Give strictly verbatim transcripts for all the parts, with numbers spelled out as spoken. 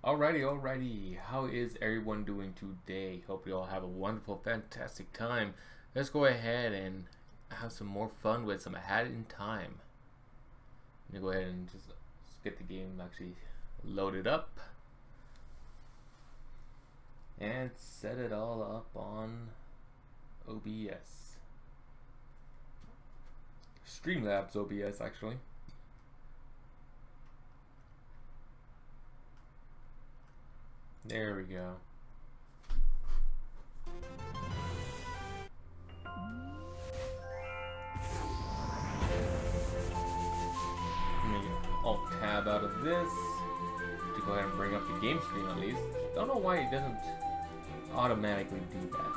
Alrighty, alrighty. How is everyone doing today? Hope you all have a wonderful, fantastic time. Let's go ahead and have some more fun with some Hat in Time. Let me go ahead and just get the game actually loaded up and set it all up on O B S. Streamlabs O B S actually. There we go. Let me alt tab out of this to go ahead and bring up the game screen at least. Don't know why it doesn't automatically do that.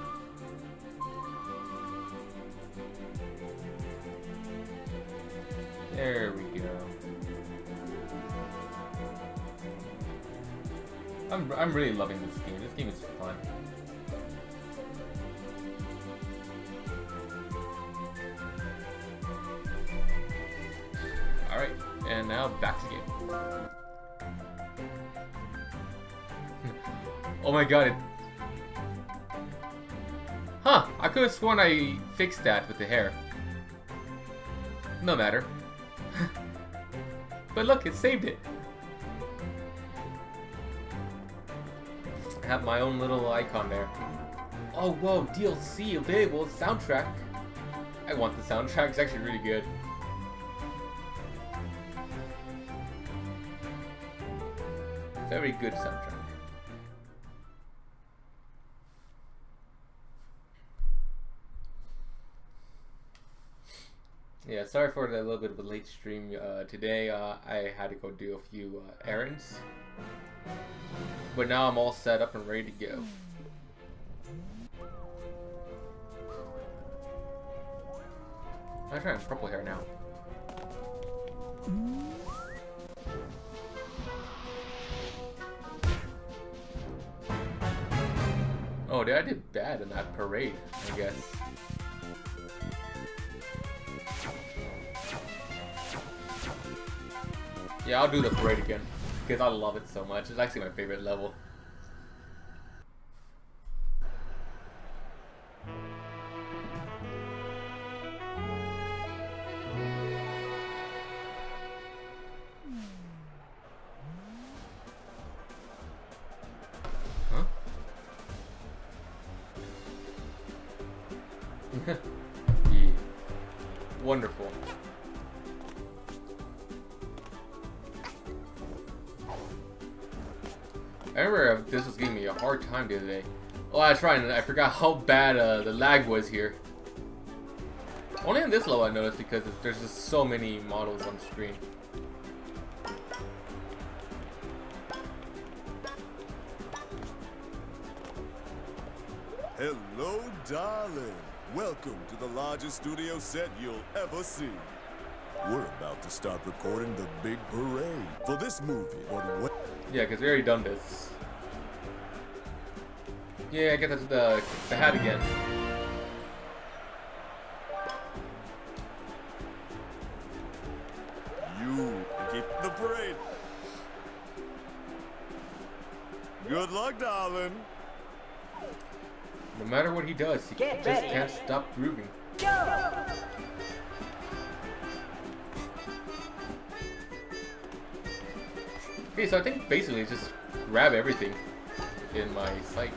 There we go. I'm, I'm really loving this game. This game is fun. Alright, and now back to the game. Oh my god. It... Huh, I could have sworn I fixed that with the hair. No matter. But look, it saved it. Have my own little icon there. Oh whoa, D L C available, soundtrack. I want the soundtrack, it's actually really good. Very good soundtrack. Yeah, sorry for the little bit of a late stream uh, today. Uh, I had to go do a few uh, errands. But now I'm all set up and ready to go. I'm trying purple hair now. Oh, I did bad in that parade, I guess. Yeah, I'll do the parade again. Because I love it so much. It's actually my favorite level. Huh? Yeah. Wonderful. I remember this was giving me a hard time the other day. Oh, that's right, and I forgot how bad uh, the lag was here. Only on this level I noticed because there's just so many models on screen. Hello, darling. Welcome to the largest studio set you'll ever see. We're about to start recording the big parade for this movie. But what? Yeah, because we already done this. Yeah, I get the, the, the hat again. You keep the parade. Good luck, darling. No matter what he does, he Get just ready. can't stop grooving. Go! Okay, so I think basically just grab everything in my sight.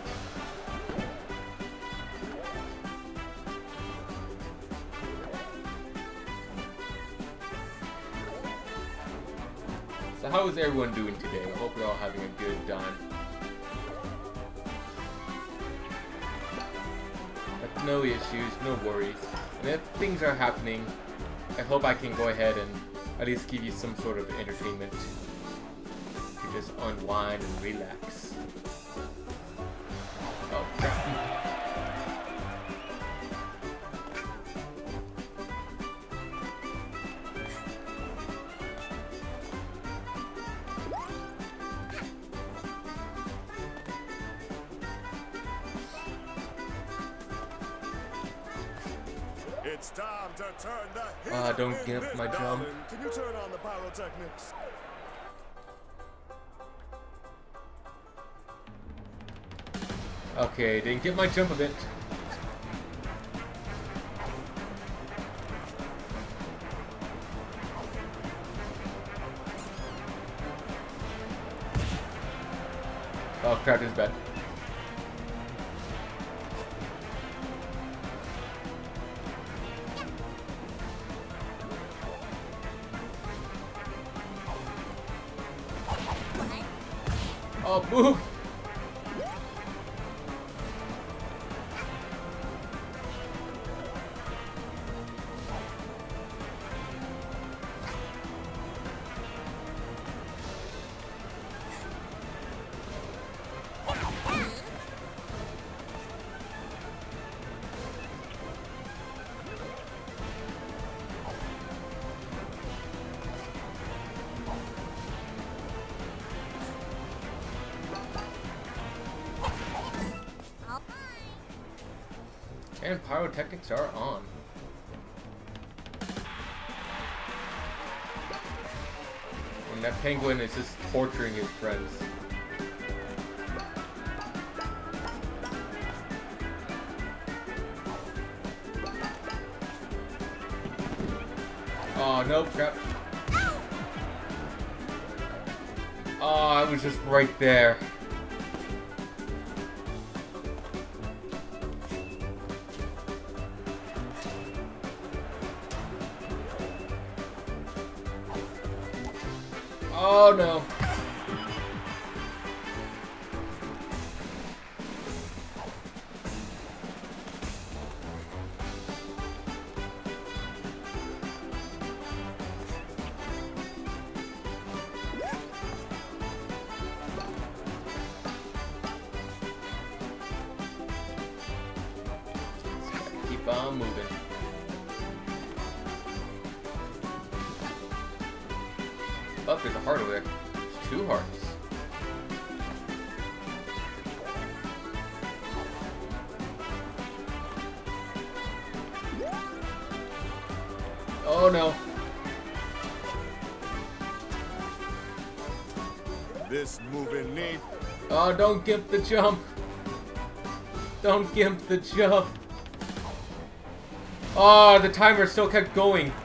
So how is everyone doing today? I hope you're all having a good time. But no issues, no worries. And if things are happening, I hope I can go ahead and at least give you some sort of entertainment. Just unwind and relax. Oh crap. It's time to turn the heat Ah, up don't in give this my jump. darling. Can you turn on the pyrotechnics? Okay, didn't get my jump a bit. Oh crap, this is bad. Oh, move! And pyrotechnics are on. And that penguin is just torturing his friends. Oh, no, crap. Oh, I was just right there. Oh no. Keep on moving. Oh, there's a heart over there. There's two hearts. Oh no. This moving neat. Oh, don't gimp the jump. Don't gimp the jump. Oh, the timer still kept going.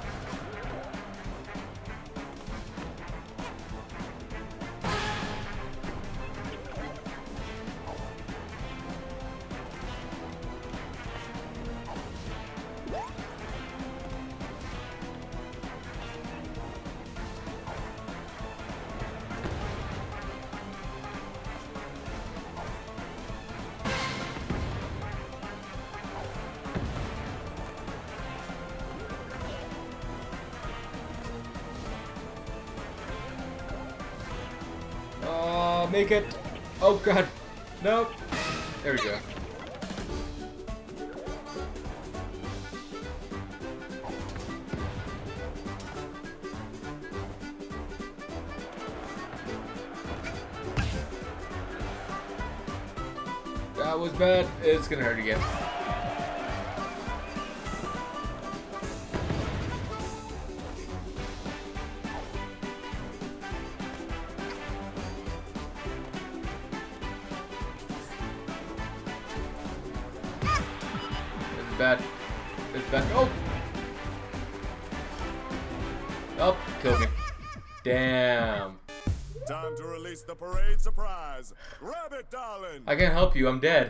Oh, make it. Oh god. Nope. There we go. That was bad. It's gonna hurt again. Bad. It's bad. Oh! Oh, killed me. Damn. Time to release the parade surprise. Grab it, darling. I can't help you. I'm dead.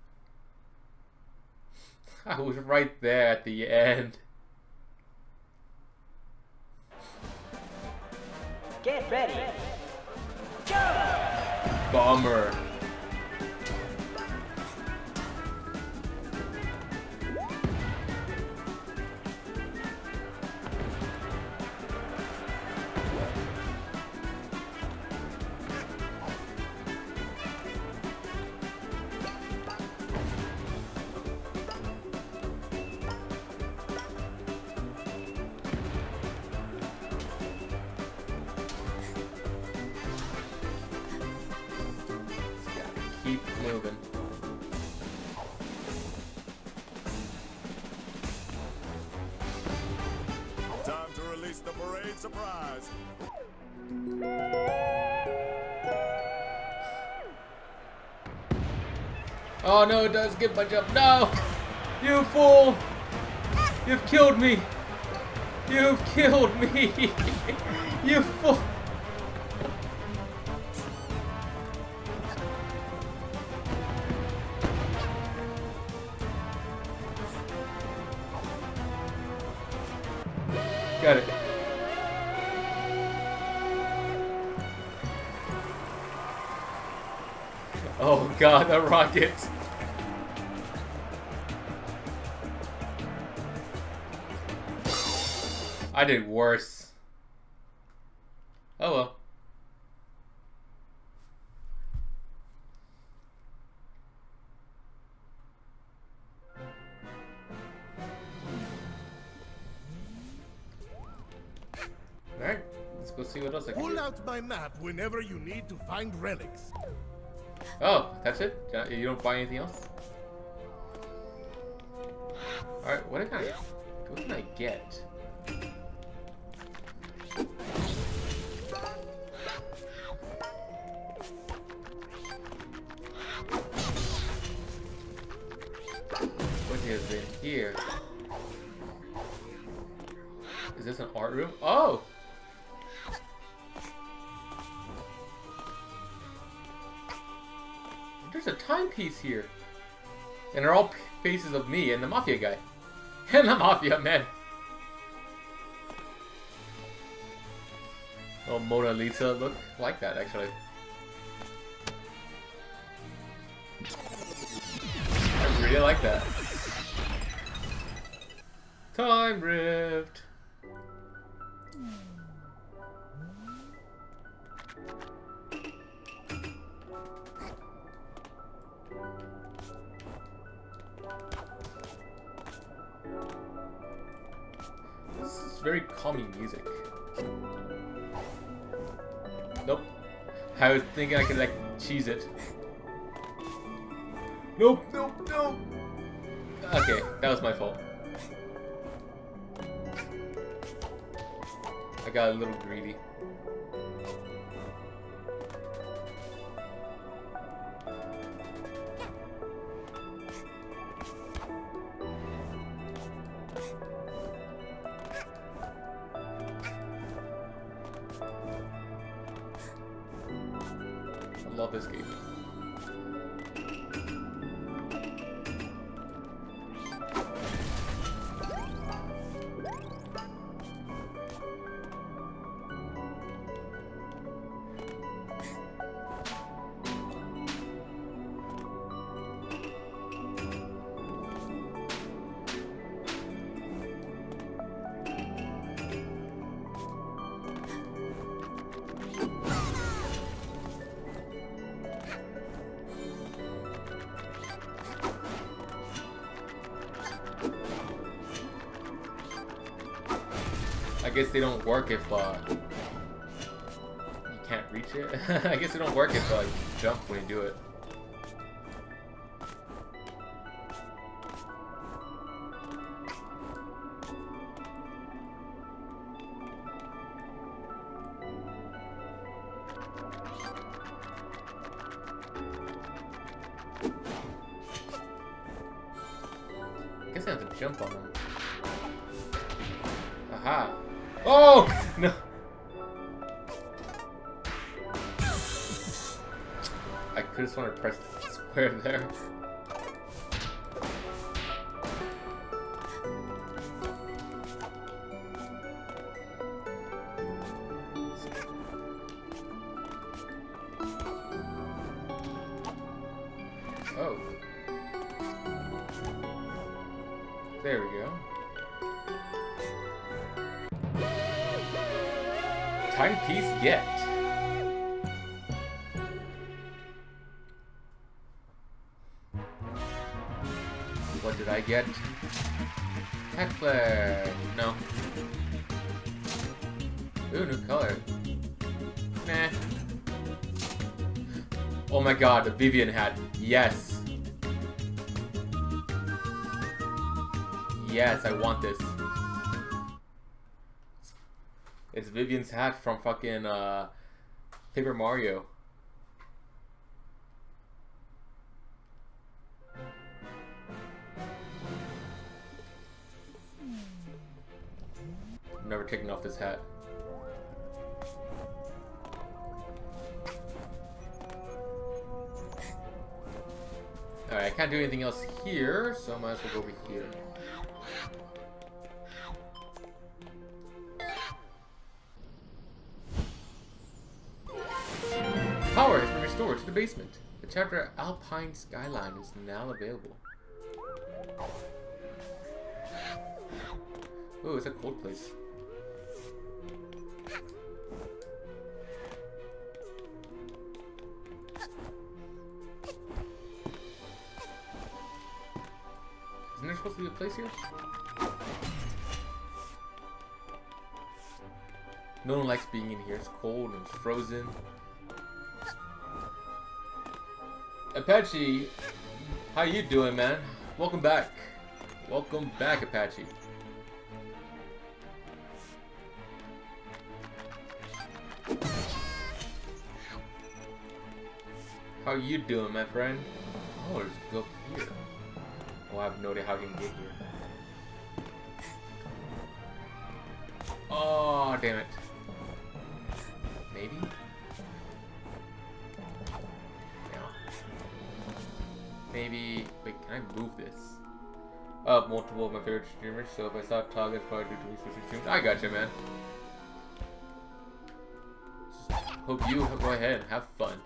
I was right there at the end. Get ready. Go! Bummer. Keep moving. Time to release the parade surprise. Oh no, it does get my jump. No! You fool! You've killed me! You've killed me! You fool! Got it. Oh god, the rockets! I did worse. Oh well. Alright, let's go see what else I can Pull do. out my map whenever you need to find relics. Oh, that's it? You don't buy anything else? Alright, what can I what can I get? What is in here? Is this an art room? Oh! There's a timepiece here. And they're all faces of me and the Mafia guy. And the Mafia man. Oh, Mona Lisa look like that actually. I really like that. Time Rift. This is very calming music. Nope. I was thinking I could like cheese it. Nope, nope, nope. Okay, that was my fault. I got a little greedy. I love this game. I guess they don't work if uh, you can't reach it. I guess they don't work if uh, you jump when you do it. I guess I have to jump on them. Aha! Oh! No! I could just want to press square there. Oh. There we go. Timepiece get. What did I get? Heckler. No. Ooh, new color. Nah. Oh my god, the Vivian hat. Yes. Yes, I want this. It's Vivian's hat from fucking uh, Paper Mario. never taken off this hat. Alright, I can't do anything else here, so I might as well go over here. Power has been restored to the basement. The chapter Alpine Skyline is now available. Ooh, it's a cold place. Isn't there supposed to be a place here? No one likes being in here. It's cold and it's frozen. Apache, how you doing, man? Welcome back. Welcome back, Apache. How you doing, my friend? Oh, let's go here. Oh, I have no idea how I can get here. Oh, damn it. Maybe? Maybe, wait, can I move this? Uh, multiple of my favorite streamers, so if I stop talking, it's probably due to me switching streams. I gotcha, man. Just hope you go ahead and have fun.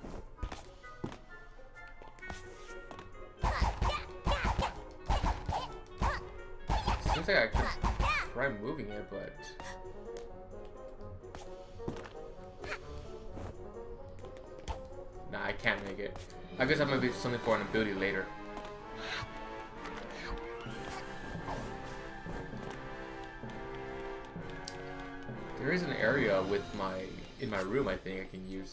Seems like I could try moving it, but... Nah, I can't make it. I guess that might be something for an ability later. There is an area with my in my room I think I can use.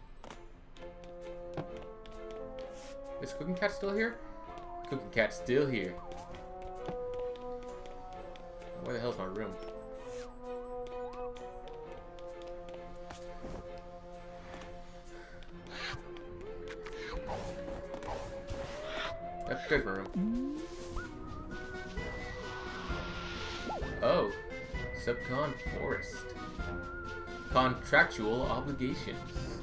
Is Cooking Cat still here? Cooking Cat still here. Where the hell's my room? There's my room. Oh, Subcon Forest. Contractual obligations.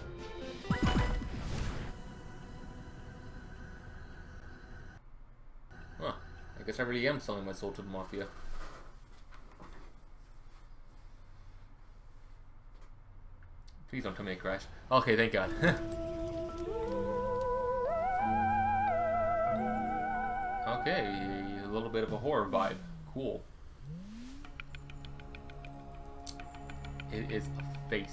Huh. I guess I really am selling my soul to the Mafia. Please don't tell me to crash. Okay, thank God. Okay, a little bit of a horror vibe. Cool. It is a face.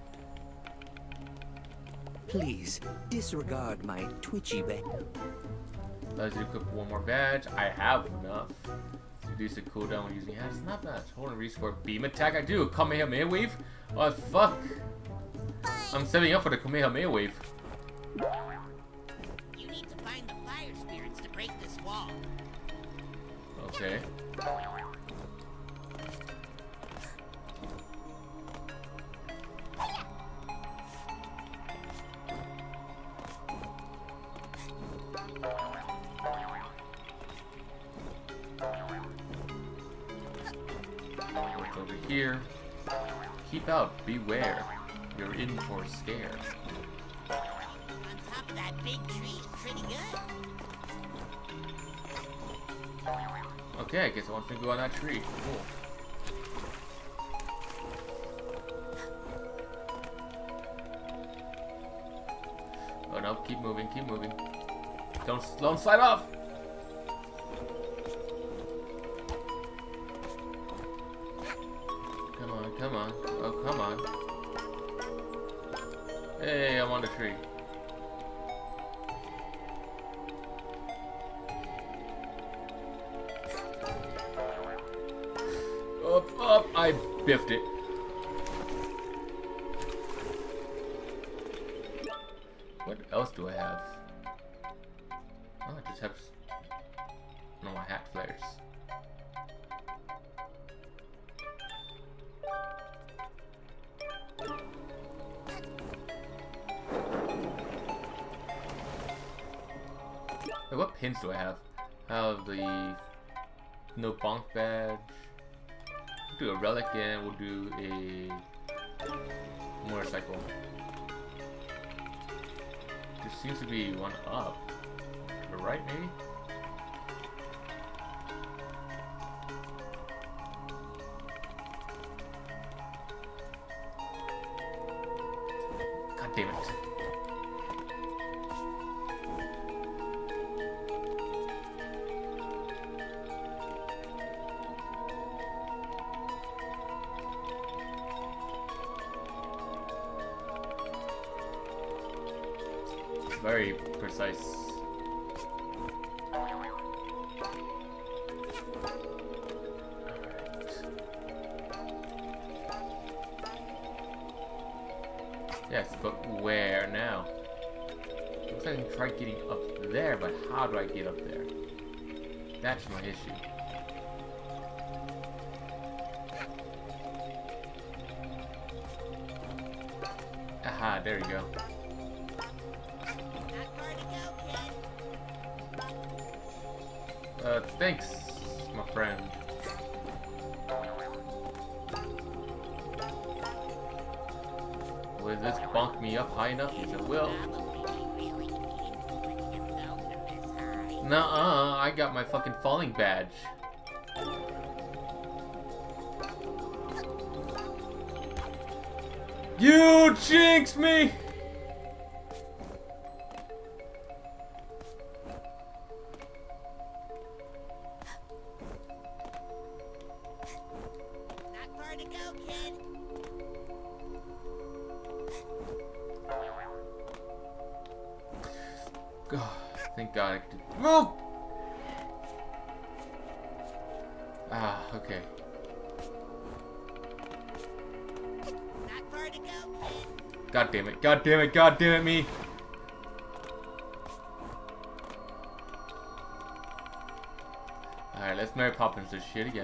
Please disregard my twitchy bit. Allows you to equip one more badge. I have enough. Reduce the cooldown when using hats. Not bad. Hold and reach for a beam attack. I do. Kamehameha wave. Oh fuck. I'm setting up for the Kamehameha wave. You need to find the fire spirits to break this wall. Okay. Look over here. Keep out. Beware. You're in for a scare. On top of that big tree is pretty good. Okay, I guess I want to go on that tree. Cool. Oh no, keep moving, keep moving. Don't, don't slide off! Come on, come on. Oh, come on. Hey, I'm on the tree. Up, up, I biffed it. What else do I have? Oh, I just have no my hat flares. Wait, what pins do I have? I have the no bonk badge. do a relic and we'll do a motorcycle. There seems to be one up. To the right, maybe? God damn it. Very precise. Yes, but where now? Looks like I can try getting up there, but how do I get up there? That's my issue. Aha, there you go. Uh, thanks, my friend. Will this bonk me up high enough? Yes, it will. Nuh-uh, I got my fucking falling badge. You jinxed me! Oh, thank God I could move. Ah, okay. God damn it! God damn it! God damn it! Me. All right, let's Mary Poppins this shit again.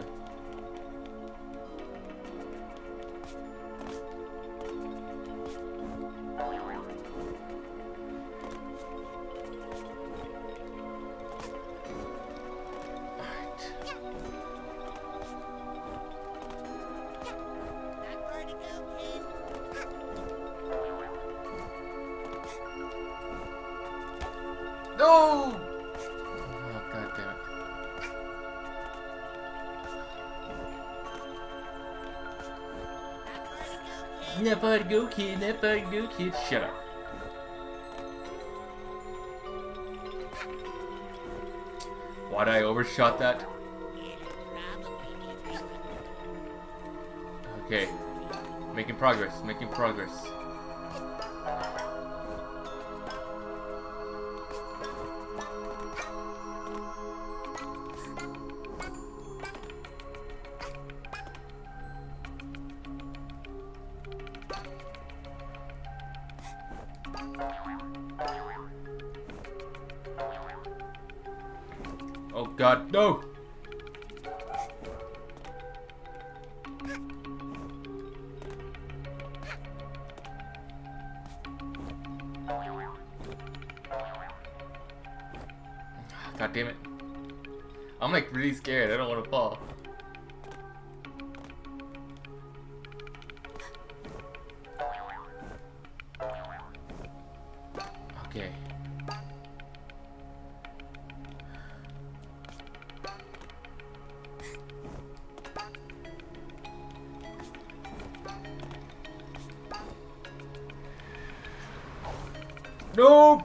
No! Oh, God damn it. Never go, kid. Never go, kid. Shut up. Why'd I overshot that? Okay. Making progress. Making progress. Oh God, no! God damn it. I'm like really scared, I don't want to fall. Okay. No!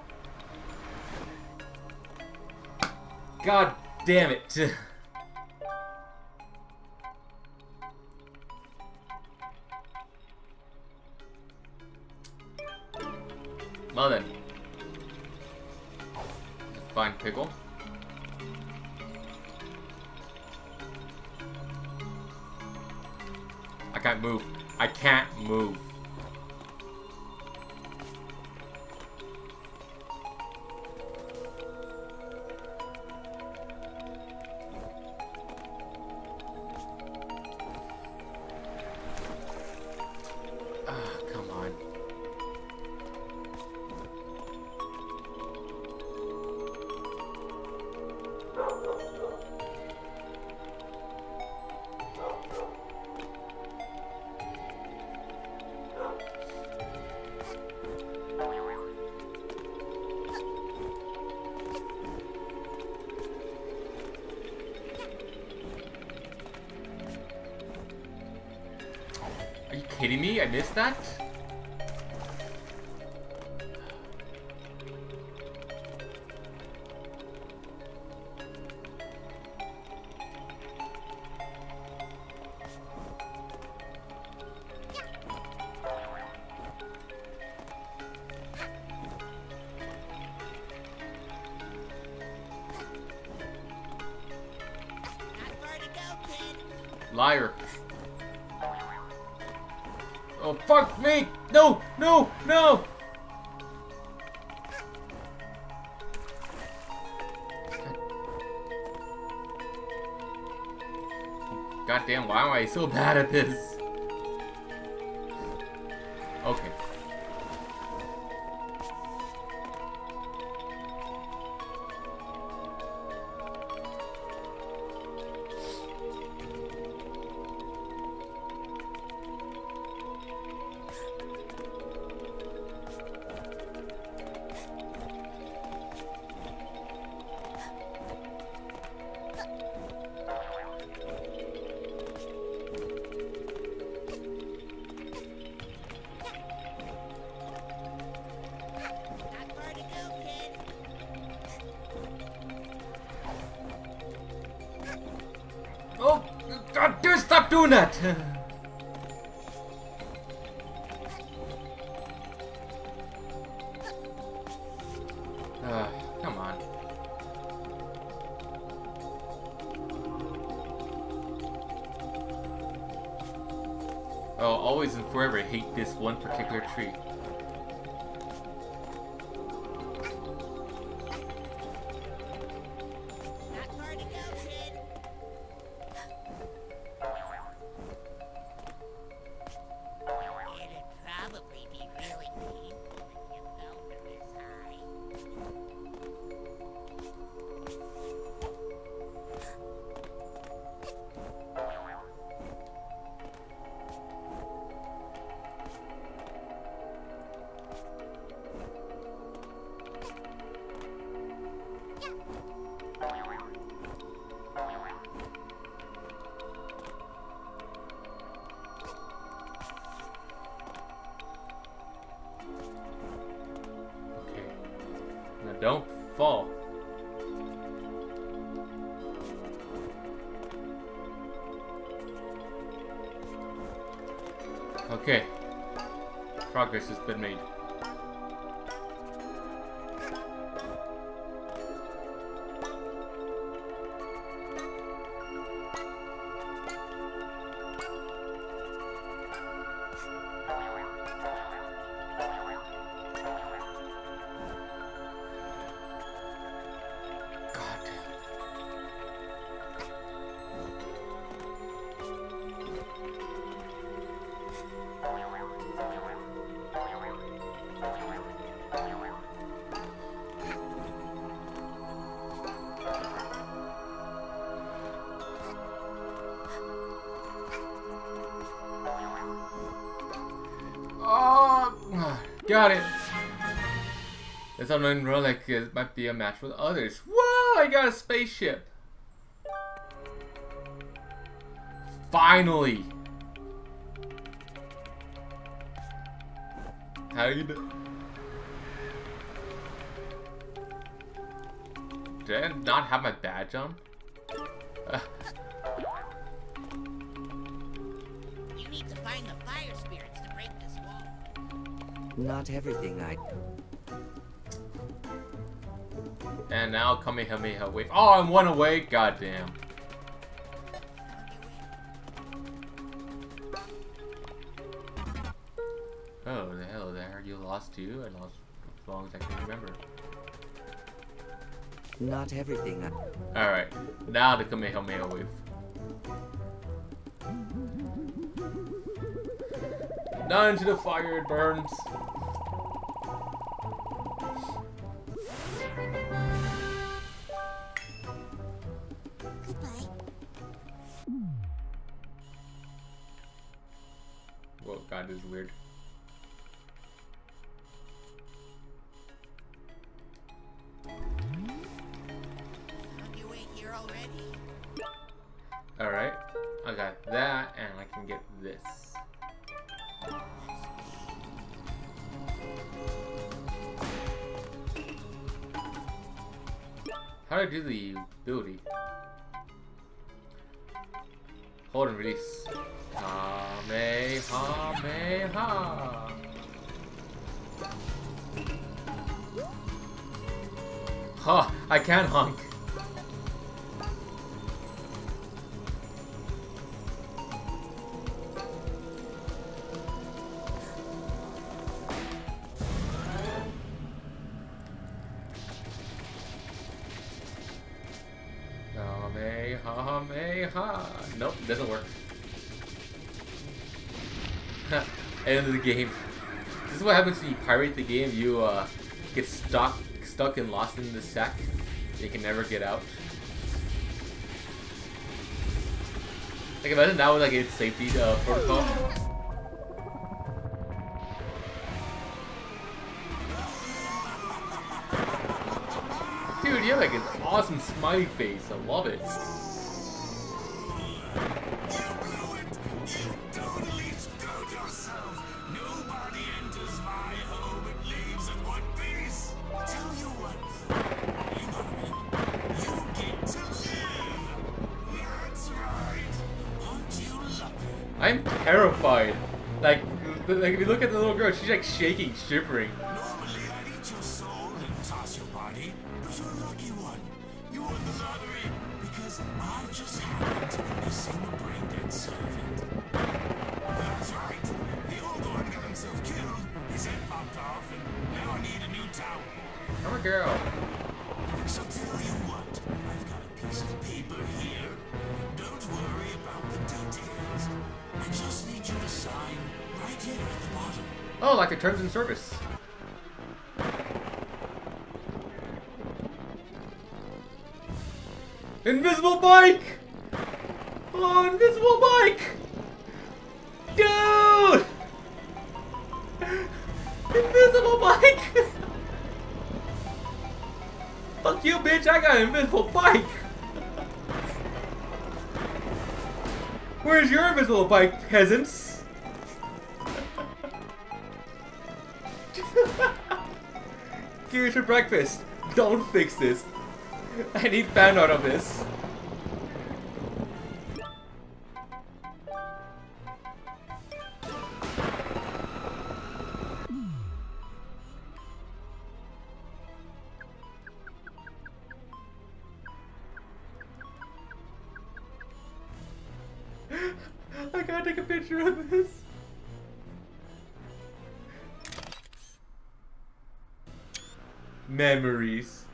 God damn it. Well then. Fine pickle. I can't move. I can't move. kidding me? I missed that? Liar. Oh, fuck me! No! No! No! Goddamn, why am I so bad at this? Okay. Oh, God, dude, stop doing that! uh, come on. Oh, always and forever hate this one particular tree. Don't fall. Okay. Progress has been made. Got it. This unknown relic is, might be a match with others. Whoa! I got a spaceship. Finally. How you do? Did I not have my badge on? Uh. You need to find the fire spirits to break this wall. Not everything I... And now Kamehameha wave. Oh, I'm one away? Goddamn. Oh, the hell there. You lost too? I lost as long as I can remember. Not everything I... Alright. Now the Kamehameha wave. Down into the fire it burns. Whoa, God, this is weird. Found your way here already? Alright. I got that, and I can get this. How do I do the ability? Hold and release. Kamehameha. Ha! I can honk. Kamehameha. Nope, doesn't work. End of the game. This is what happens when you pirate the game. You uh, get stuck, stuck and lost in the sack. You can never get out. Like imagine that was like its safety uh, protocol. Dude, you have like an awesome smiley face. I love it. I'm terrified. Like, like if you look at the little girl, she's like shaking, shivering. Normally I'd eat your soul and toss your body, but you're a lucky one. You won the lottery because I just happened to be missing a brain-dead servant. That's right. The old one got himself killed, his head popped off, and now I need a new tower boy. I'm a girl. So tell you what, I've got a piece of paper here. Don't worry about the details. I just need you to sign right here at the bottom. Oh, like a terms and service. Invisible bike! Oh, invisible bike! Dude! Invisible bike! Fuck you, bitch! I got an invisible bike! Where's your invisible bike, peasants? Here's your breakfast. Don't fix this. I need fan art of this. I gotta take a picture of this. Memories.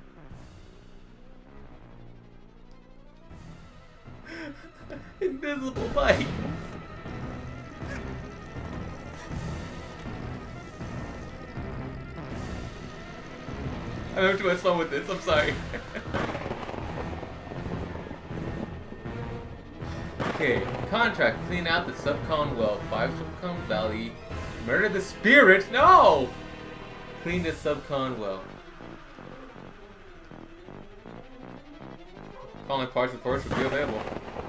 Invisible bike. I'm having too much fun with this, I'm sorry. Okay, contract, clean out the Subcon well, five Subcon Valley, murder the spirit, no! Clean the Subcon well. Following parts of the forest will be available.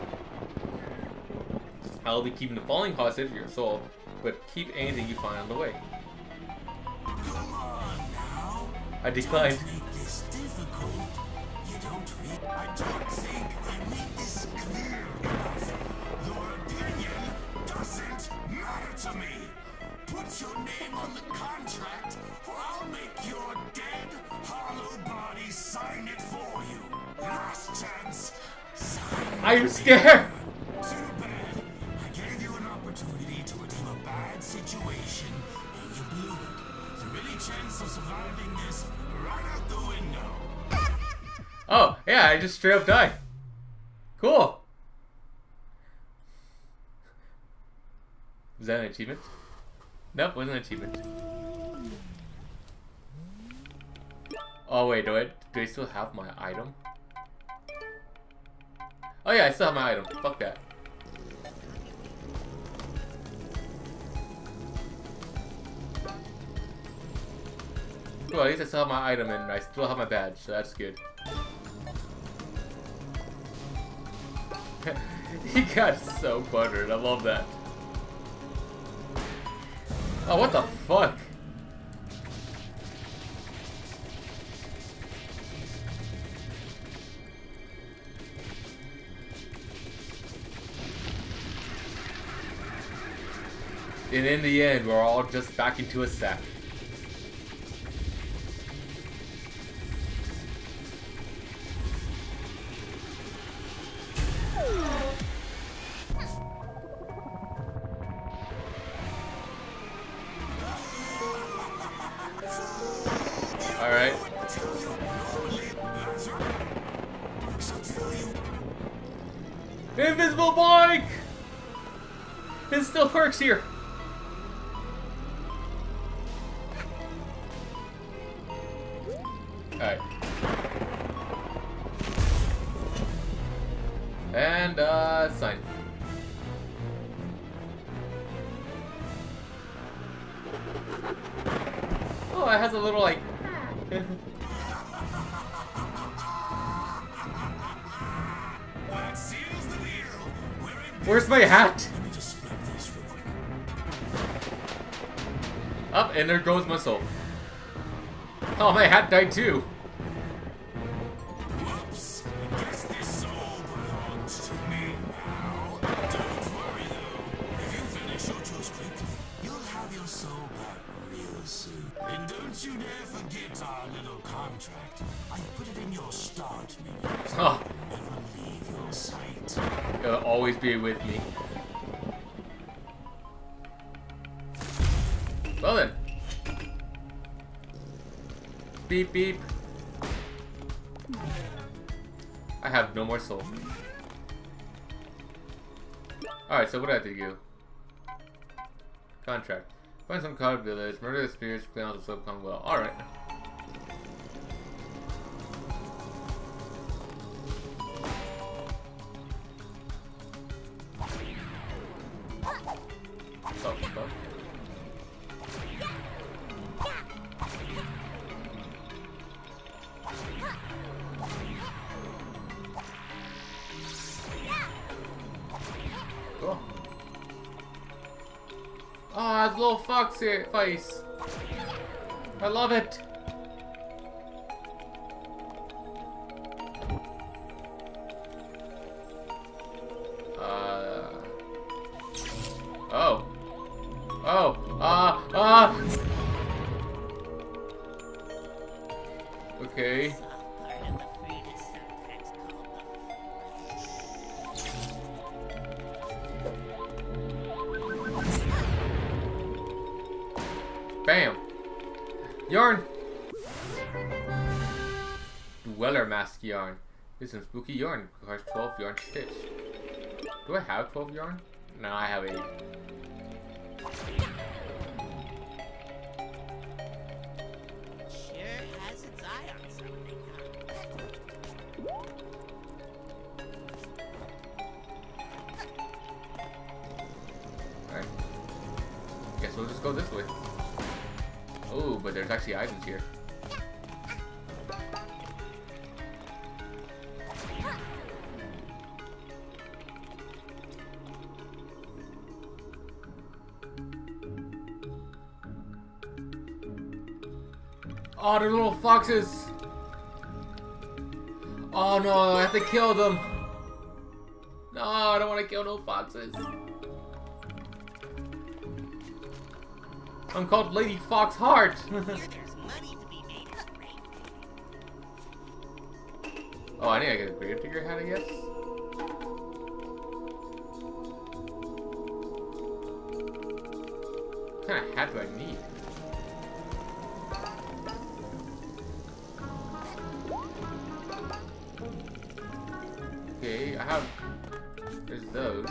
I'll be keeping the following hostage for your soul, but keep anything you find on the way. Come on now. I declined. Don't make this difficult. You don't read. I don't think I made this clear enough. Your opinion doesn't matter to me. Put your name on the contract, or I'll make your dead, hollow body sign it for you. Last chance. Sign I'm scared. Too bad. I gave you an opportunity to redeem a bad situation, and you blew it. The really chance of surviving this right out the window. Oh, yeah, I just straight up died. Cool. Is that an achievement? Nope, wasn't an achievement. Oh wait, do I do I still have my item? Oh yeah, I still have my item. Fuck that. Cool, at least I still have my item and I still have my badge, so that's good. He got so buttered, I love that. Oh, what the fuck? And in the end, we're all just back into a sack. Alright. Invisible bike! It still works here. Alright. And, uh, sign. Oh, it has a little, like... Where's my hat? Up, and there goes my soul. Oh, my hat died too. Whoops! Guess this soul belongs to me now. Don't worry though. If you finish your script, you'll have your soul back real soon. And don't you dare forget our little contract. I put it in your start menu. Oh. Never leave your sight. It'll always be with me. Well then. Beep beep. I have no more soul. Alright, so what do I have to do? Contract. Find some cloud village, murder the spirits, clean out the soul, come well. Alright. Oh, fuck. Cool. Oh, it's a little fox here, face. I love it. Uh. Oh. Oh. Ah. Uh, ah. Uh. Okay. Bam! Yarn! Dweller mask yarn. This is some spooky yarn. Requires twelve yarn stitch. Do I have twelve yarn? No, I have eight. Sure has its eye on something, huh? Alright. Guess we'll just go this way. Oh, but there's actually items here. Oh, they're little foxes! Oh no, I have to kill them! No, I don't want to kill no foxes. I'm called Lady Fox Heart. Here there's money to be made as great. Oh, I need to get a Gravedigger hat, I guess. What kind of hat do I need? Okay, I have. There's those.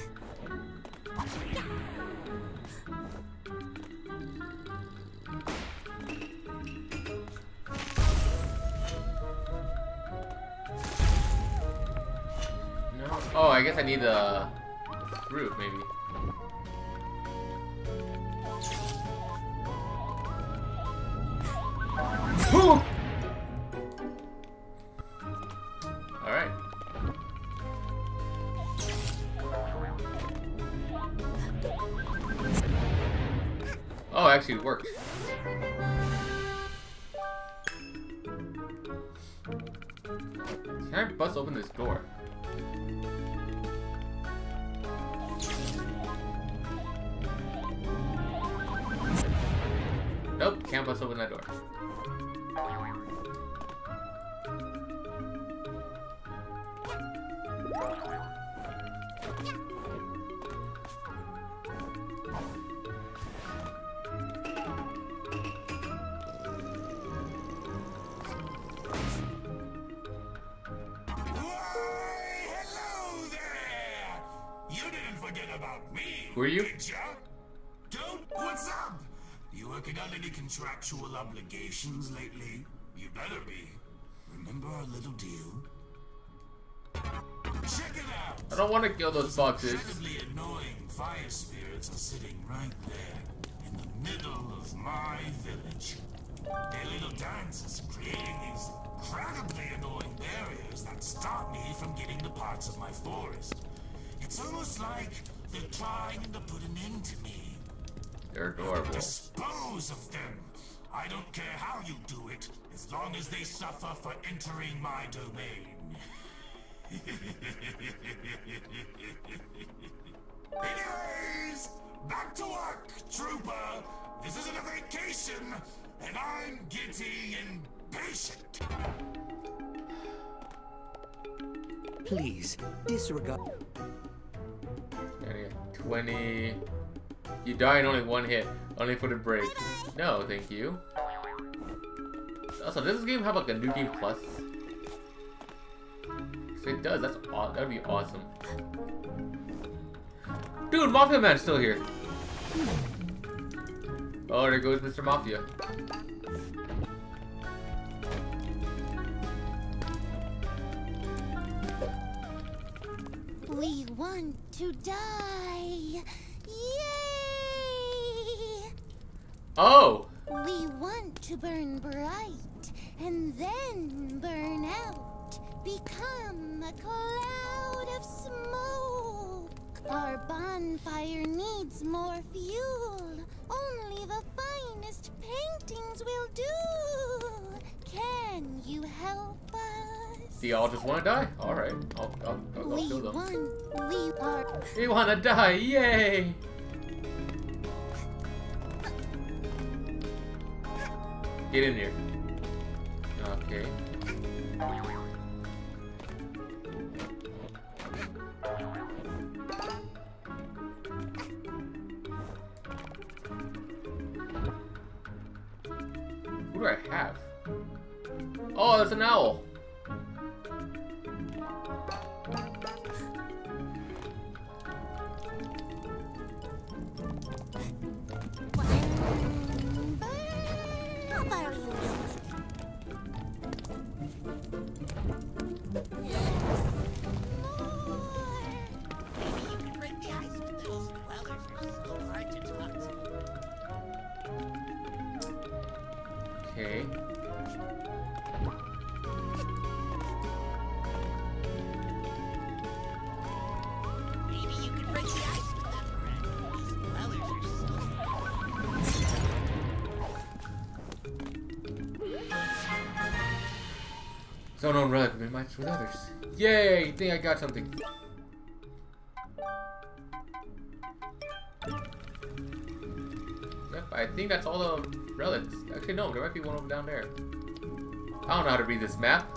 No. Oh, I guess I need the fruit, maybe. Alright. Oh, actually it worked. Can I bust open this door? Nope, can't bust open that door. Who are you? Don't. What's up? You working on any contractual obligations lately? You better be. Remember our little deal? Check it out. I don't want to kill those foxes. Incredibly annoying fire spirits are sitting right there in the middle of my village. Their little dances creating these incredibly annoying barriers that stop me from getting to parts of my forest. It's almost like they're trying to put an end to me. They're adorable. Dispose of them. I don't care how you do it, as long as they suffer for entering my domain. Anyways, back to work, trooper. This isn't a vacation, and I'm getting impatient. Please, disregard... twenty... You die in only one hit. Only for the break. No, thank you. Also, does this game have like a New Game Plus? If it does, that's aw that'd be awesome. Dude, Mafia Man's still here. Oh, there goes Mister Mafia. We want to die. Yay! Oh! We want to burn bright and then burn out. Become a cloud of smoke. Our bonfire needs more fuel. Only the finest paintings will do. Can you help us? Do y'all just want to die? Alright, I'll, I'll, I'll, I'll We kill them. want, we are. We want to die, yay! Get in here. Okay. Who do I have? Oh, there's an owl. How far are you? Maybe you can break the ice with those dwellers are so hard to talk to. Okay. Maybe you can break the ice with them, friend. These dwellers are so So no relic can be matched with others. Yay! I think I got something. Yep, I think that's all the relics. Actually, no, there might be one over down there. I don't know how to read this map.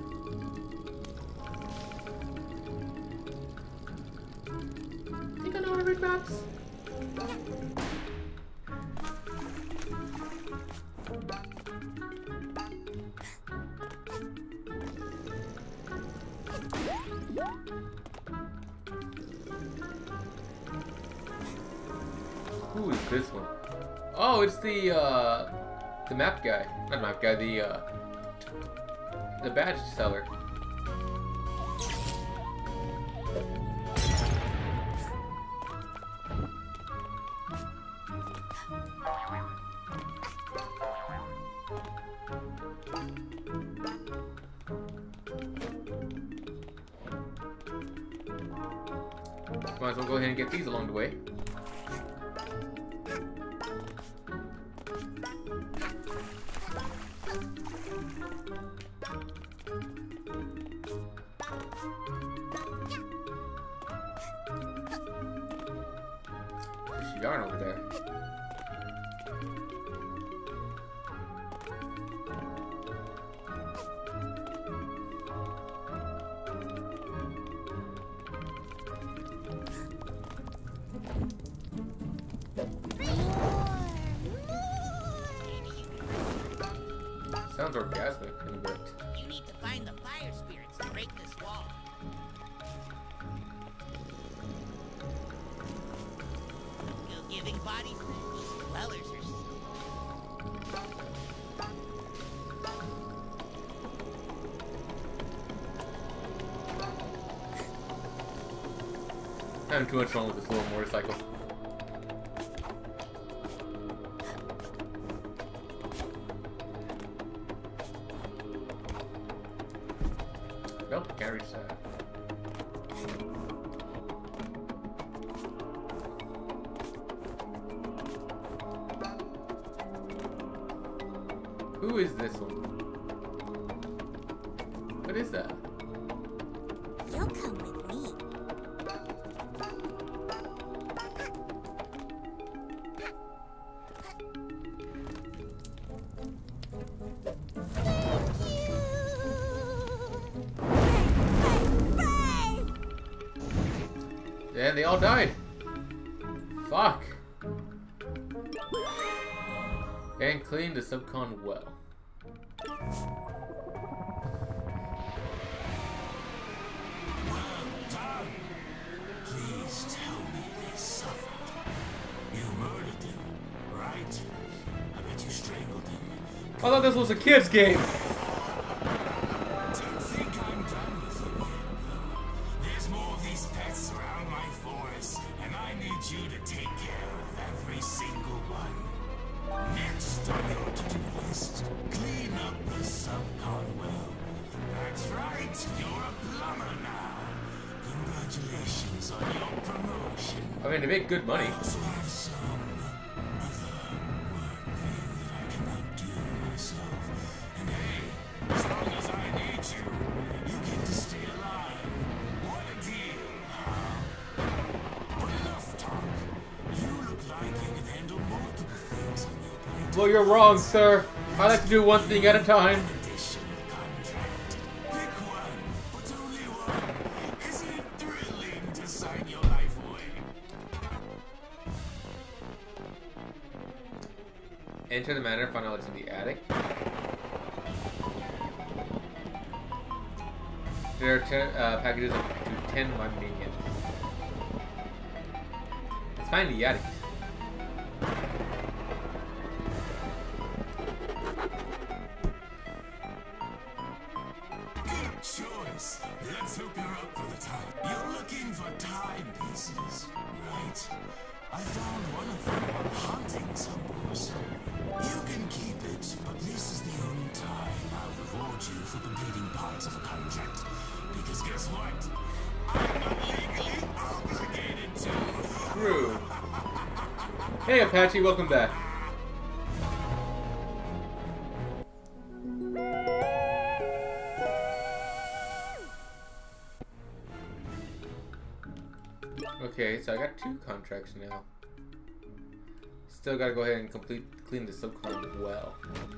I think I know how to read maps. Who is this one? Oh, it's the uh, the map guy. Not map guy. The uh, the badge seller. Might as well go ahead and get these along the way. There's yarn over there. Sounds orgasmic in a bit. You need to find the fire spirits to break this wall. Still giving bodies? These dwellers are slow. Having too much fun with this little motorcycle. Nope, can't reach that. Who is this one? What is that? You'll come with me. And they all died. Fuck. And clean the subcon well. Well done. Please tell me they suffered. You murdered them, right? I bet you strangled them. I thought this was a kid's game. Don't think I'm done with you yet, though. There's more of these pests around my forest, and I need you to take care of every single one. Next on your to-do list, clean up the subcon well. That's right, you're a plumber now. Congratulations on your promotion. I mean, they make good money. I also have some other work there that I cannot do myself. And hey, as long as I need you, you get to stay alive. What a deal, huh? But enough talk. You look like you can handle multiple things on your plate. Well, you're wrong, sir. I like to do one thing at a time. Condition of contract. Pick one, but only one. Isn't it thrilling to sign your life away? Enter the manor, find out what's in the attic. There are ten, uh, packages up to ten of my minions. Let's find the attic. Good choice. Let's hope you're up for the time. You're looking for timepieces, right? I found one of them while hunting some horse. You can keep it, but this is the only time I'll reward you for completing parts of a contract. Because guess what? I'm not legally obligated to. True. Hey, Apache, welcome back. Okay, so I got two contracts now. Still gotta go ahead and complete clean the subcon well.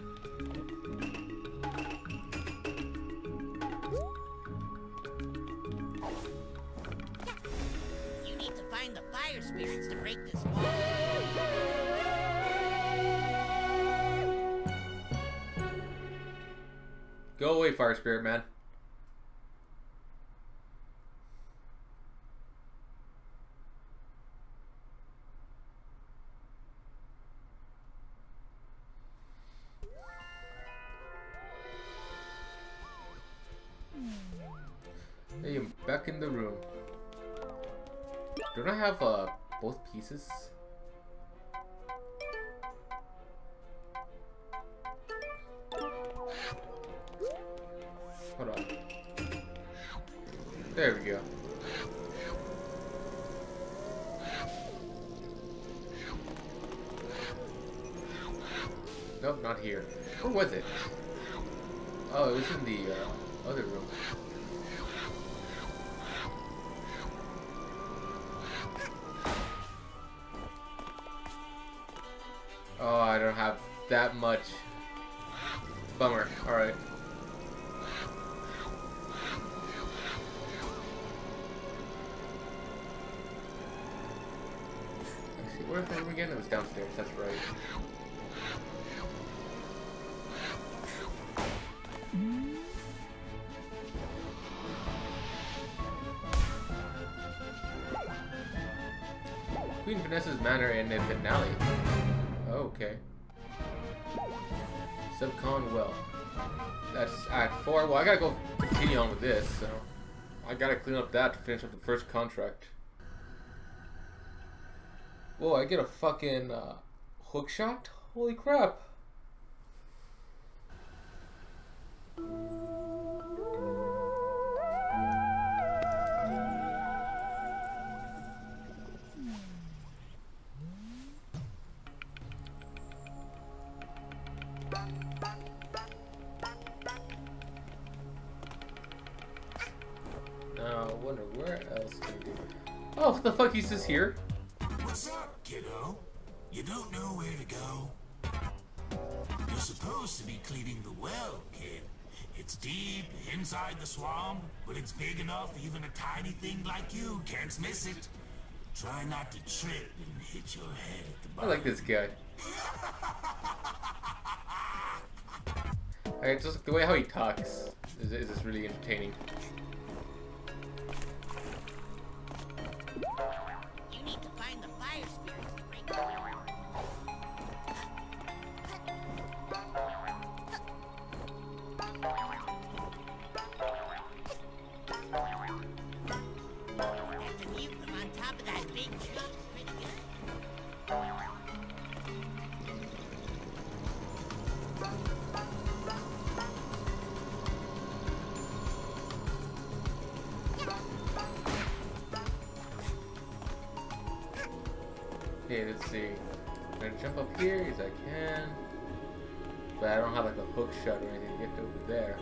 You need to find the fire spirits to break this wall. Go away, fire spirit man. Hey, I'm back in the room. Don't I have uh, both pieces? Hold on. There we go. Nope, not here. Where was it? Oh, it was in the uh, other room. Oh, I don't have that much. Bummer. Alright. Let's see, where's the room again? It was downstairs, that's right. Vanessa's manner in the finale. Oh, okay. Subcon well. That's Act four. Well, I gotta go continue on with this, so I gotta clean up that to finish up the first contract. Whoa, I get a fucking uh, hook shot? Holy crap. Now, I wonder where else can we do. Oh, what the fuck? He's just here? What's up, kiddo? You don't know where to go? You're supposed to be cleaning the well, kid. It's deep inside the swamp, but it's big enough even a tiny thing like you can't miss it. Try not to trip and hit your head at the I bottom. like this guy. Alright, just the way how he talks is, is just really entertaining. You need to find the fire spirits to bring them. That view from on top of that big tree is pretty good. Okay, let's see. I'm gonna jump up here as I can. But I don't have like a hook shot or anything to get over there.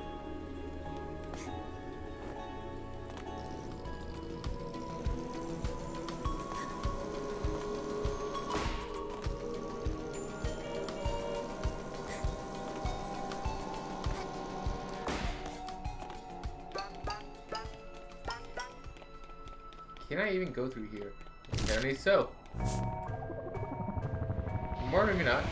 Can I even go through here? Apparently so. More maybe not.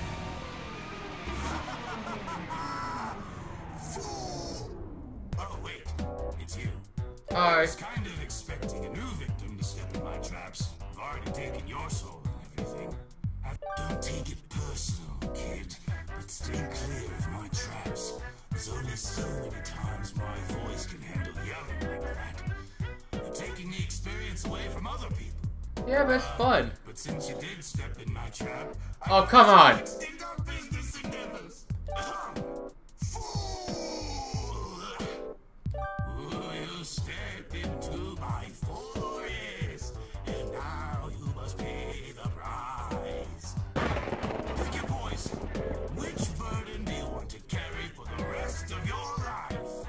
Oh, wait. It's you. I Hi. was kind of expecting a new victim to step in my traps. I've already taken your soul and everything. I don't take it personal, kid, but stay clear of my traps. There's only so many times my voice can handle yelling like that. You're taking the experience away from other people. Yeah, but it's fun. But since you did step in my trap, Oh, come on. extend our business endeavors. Ahem. Fool! Ooh, you stepped into my forest, and now you must pay the price. Pick your poison. Which burden do you want to carry for the rest of your life?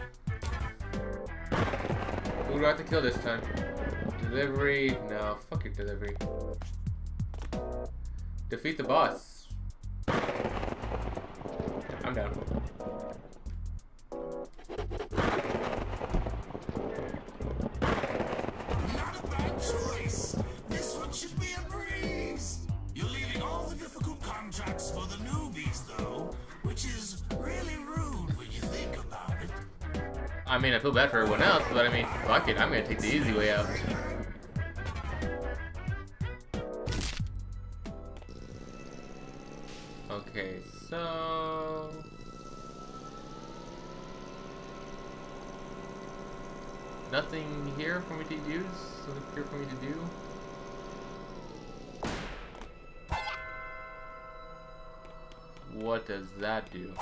Who do I have to kill this time? Delivery? No, fuck your delivery. Defeat the boss. I'm down. Not a bad choice. This one should be a breeze. You're leaving all the difficult contracts for the newbies, though, which is really rude when you think about it. I mean, I feel bad for everyone else, but I mean, fuck it. I'm gonna take the easy way out. Okay, so... Nothing here for me to use? Nothing here for me to do? What does that do?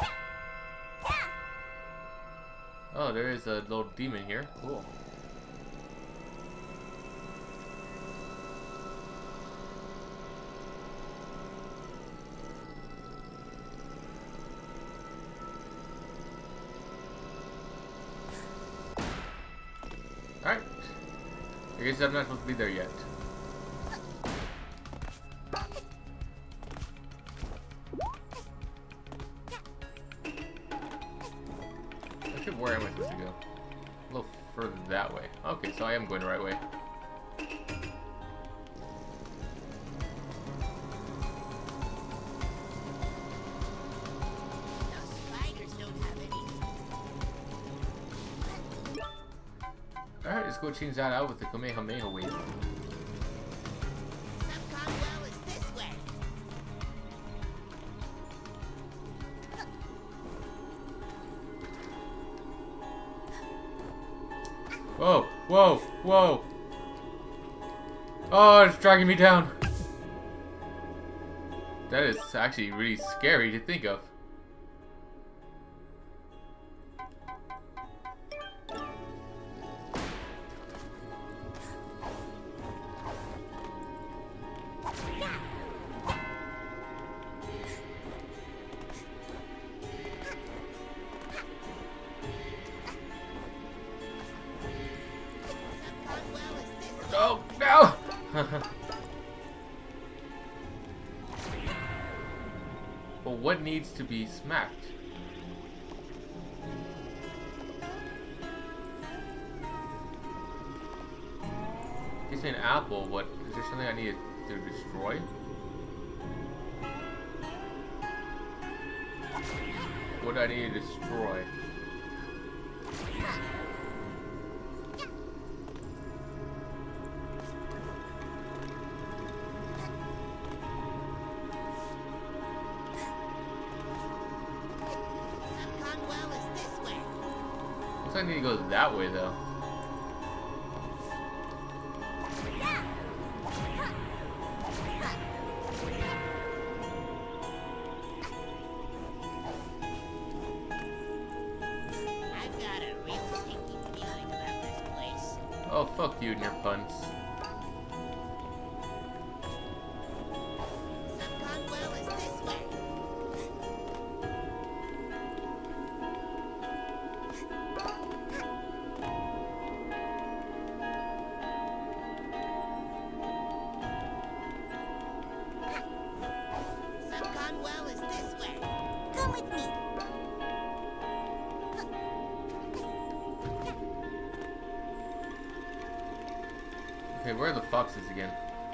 Oh, there is a little demon here. Cool. Alright. I guess I'm not supposed to be there yet. Actually, where am I supposed to go? A little further that way. Okay, so I am going the right way. Those spiders don't have any. Alright, let's go change that out with the Kamehameha wave. Subcon well is Whoa, whoa, whoa. Oh, it's dragging me down. That is actually really scary to think of. Oh, no! But what needs to be smacked? Gives me an apple. What is there something I need to destroy? What do I need to destroy? Looks like I need to go that way though. I've got a real stinky feeling about this place. Oh, fuck you and your puns. Subcon well is this way. Subcon well is this way. Come with me. Okay, where are the foxes again?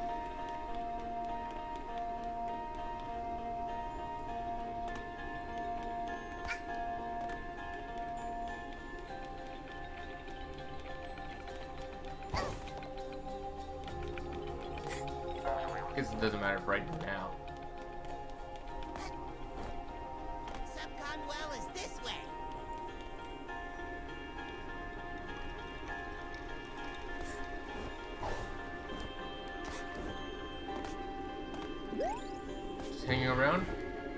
I guess it doesn't matter right now. Subcon well is this way. Just hanging around?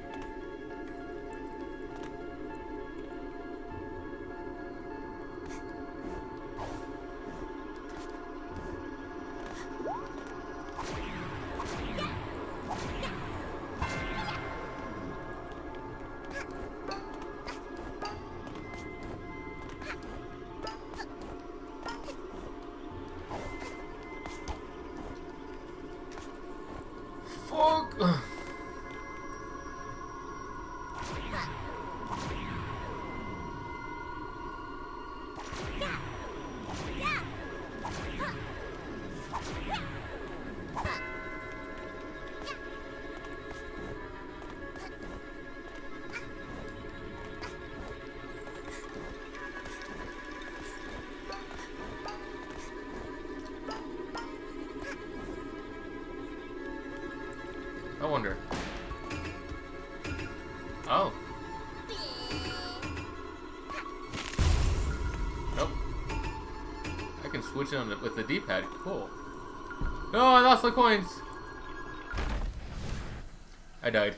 Fuck! I wonder. Oh. Nope. I can switch on it with the D-pad. Cool. No, I lost the coins. I died.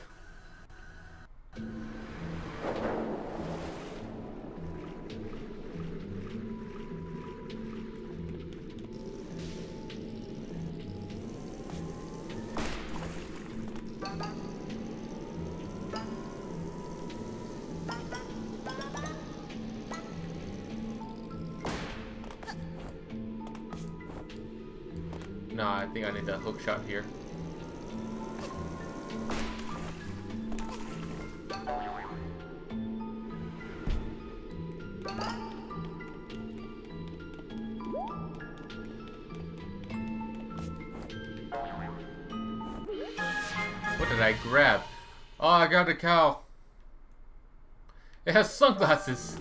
No, I think I need the hook shot here. What did I grab? Oh, I got a cow. It has sunglasses.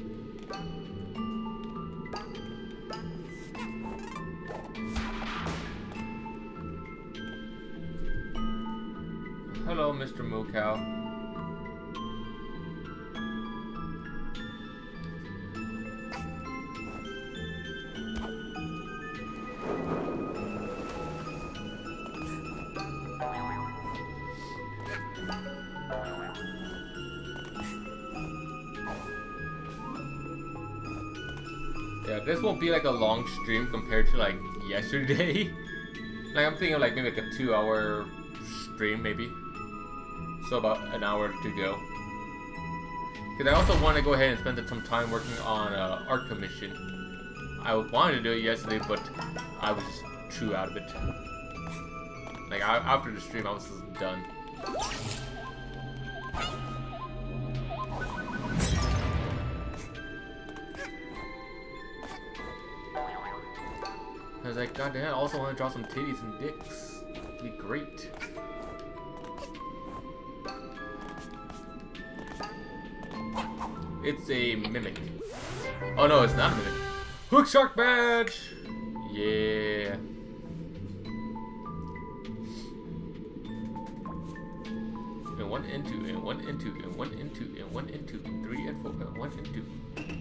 Hello, Mister Moo Cow. Yeah, this won't be like a long stream compared to like yesterday. Like I'm thinking of like maybe like a two hour stream maybe. So about an hour to go. Because I also want to go ahead and spend some time working on uh, art commission. I wanted to do it yesterday, but I was just too out of it. Like I, after the stream, I was just done. I was like, god damn, I also want to draw some titties and dicks. It'd be great. It's a mimic. Oh no, it's not a mimic. Hook Shark badge! Yeah. And one and two, and one and two, and one and two, and one and two, and three and four, and one and two.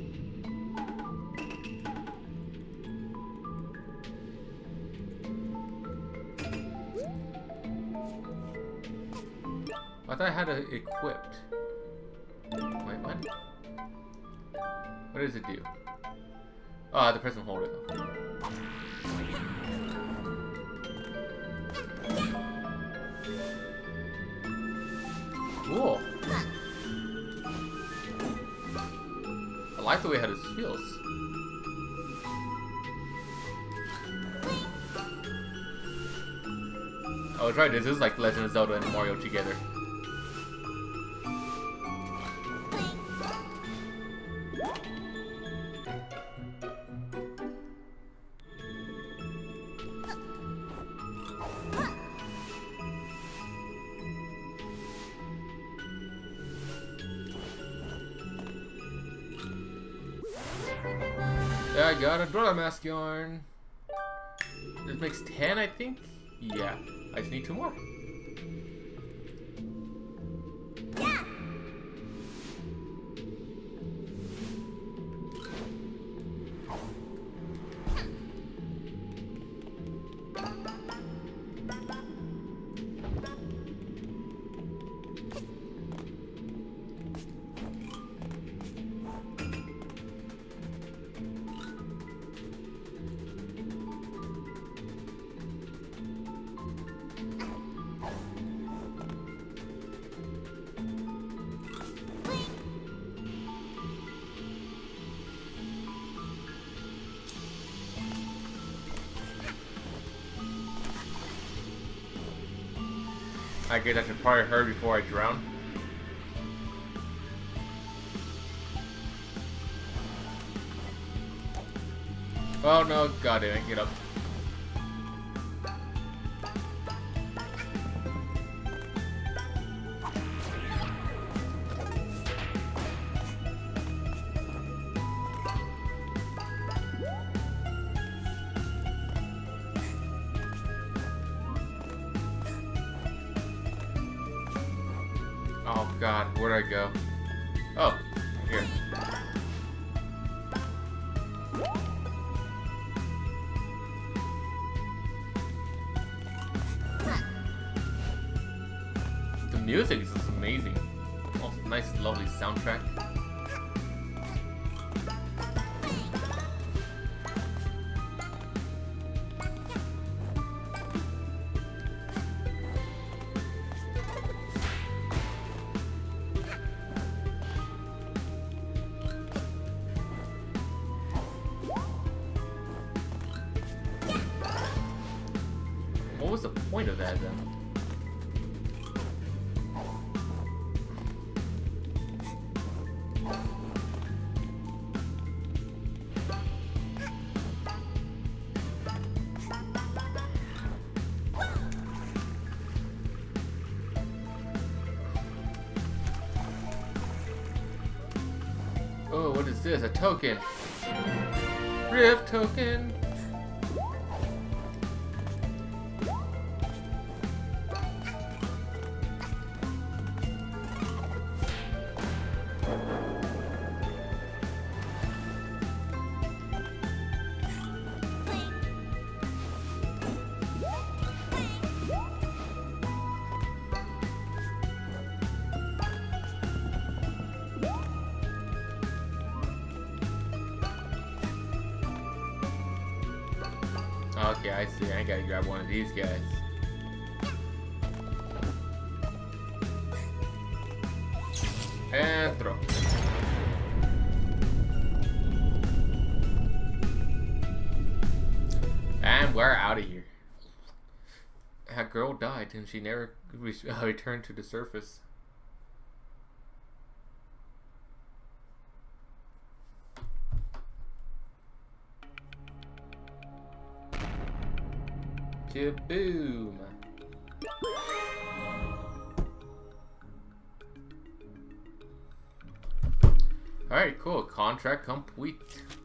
I thought I had it equipped. Wait, what? What does it do? Oh, I have to press and hold it. Cool. I like the way how this feels. Oh, that's right. This is like Legend of Zelda and Mario together. Yeah, I got a Dora Mask yarn. This makes ten, I think? Yeah. I just need two more. Yeah. I guess I should probably hurry before I drown. Oh no, god damn it, get up. Oh god, where'd I go? Oh, here. The music is just amazing. Oh, nice, lovely soundtrack. What was the point of that then? Oh, what is this? A token. Rift token. Okay, I see. I gotta grab one of these guys. And throw. And we're out of here. That girl died and she never re returned to the surface. Kaboom! Alright, cool. Contract complete.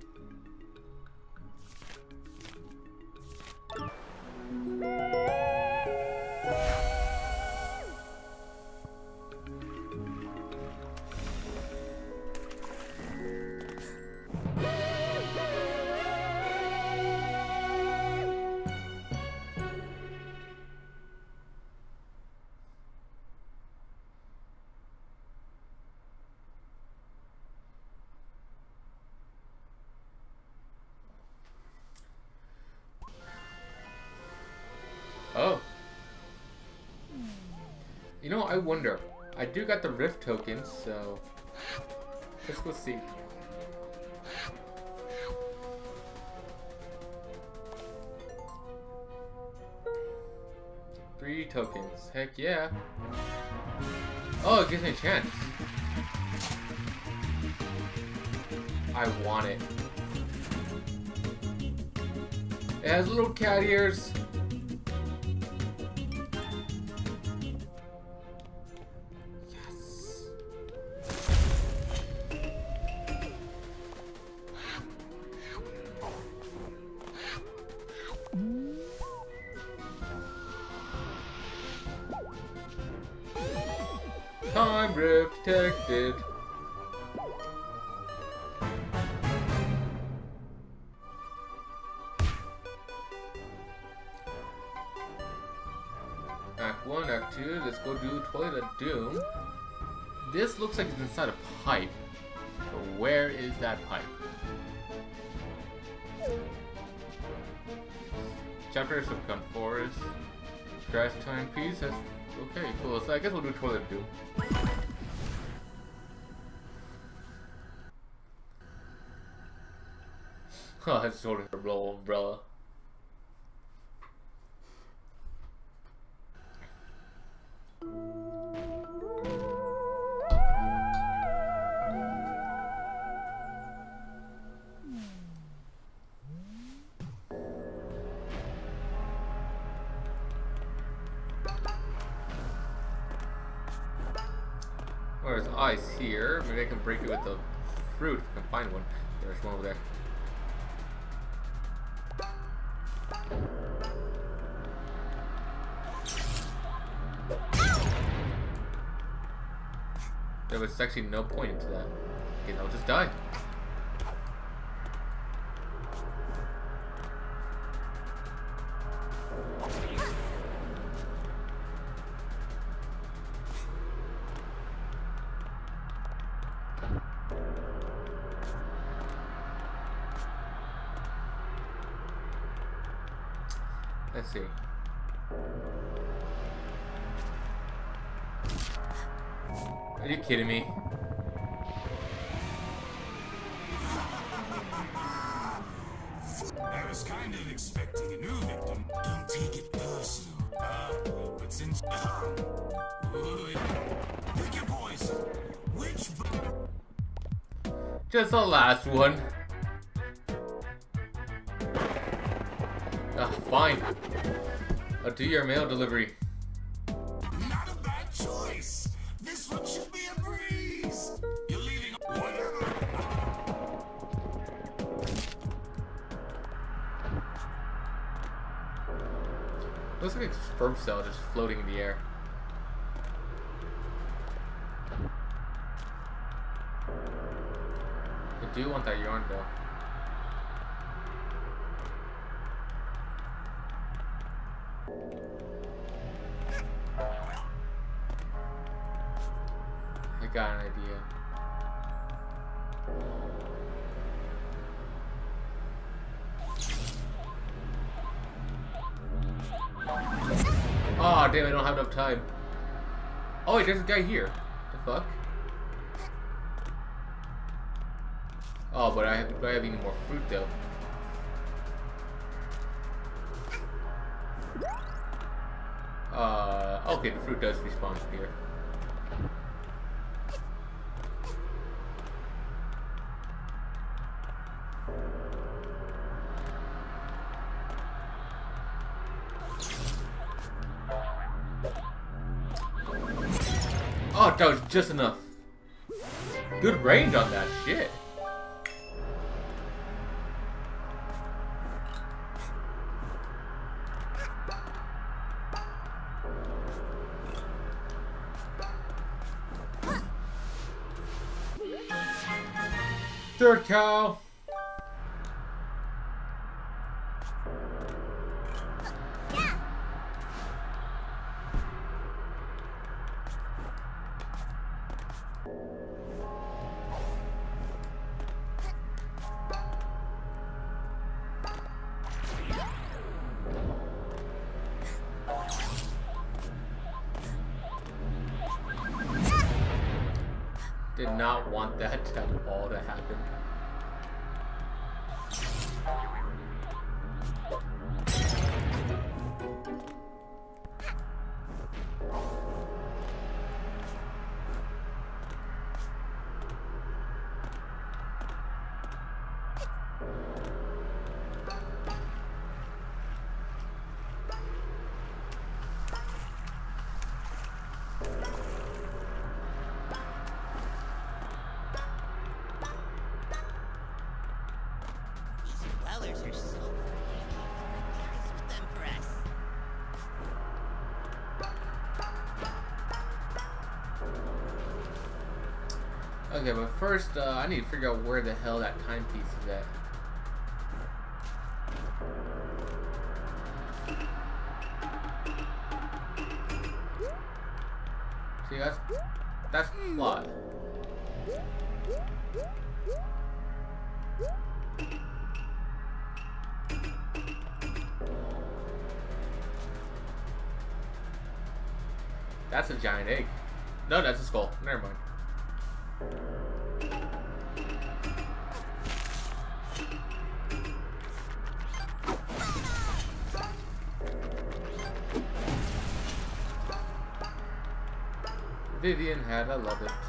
Oh. You know, I wonder. I do got the Rift tokens, so let's go see. Three tokens. Heck yeah. Oh, it gives me a chance. I want it. It has little cat ears. Time drift detected. Act one, Act two, let's go do Toilet of Doom. This looks like it's inside a pipe. So where is that pipe? Chapters of Gun Forest. Grass timepiece. That's okay, cool. So I guess we'll do Toilet of Doom. Oh, that's sort of a little umbrella. There's ice here. Maybe I can break it with the fruit if I can find one. There's one over there. There was actually no point to that. Okay, I'll just die. Let's see. Are you kidding me? I was kind of expecting a new victim. Don't take it personal. Uh, but since uh, pick your poison. Which? Just the last one. Ah, fine. I'll do your mail delivery. Not a bad choice. This one should be a breeze. You're leaving whatever. Looks like a sperm cell just floating in the air. I do want that yarn though. I got an idea. Oh damn, I don't have enough time. Oh wait, there's a guy here. The fuck? Oh, but I have, do I have any more fruit though? Uh, okay, the fruit does respawn here. Oh, that was just enough. Good range on that shit. Third cow. Did not want that at all to happen. Dwellers are so pretty. Nice with them for us. Okay, but first, uh, I need to figure out where the hell that timepiece is at. See, that's that's plot. That's a giant egg. No, that's a skull. Never mind. Vivian had, I love it.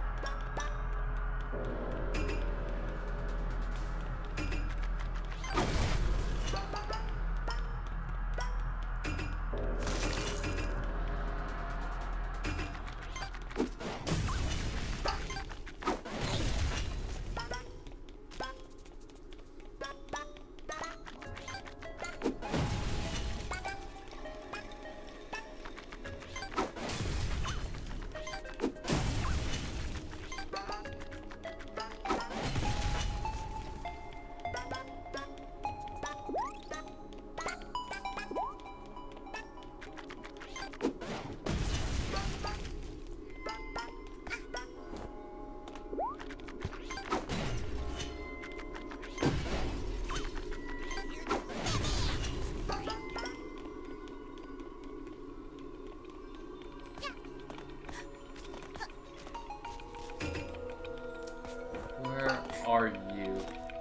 Are you?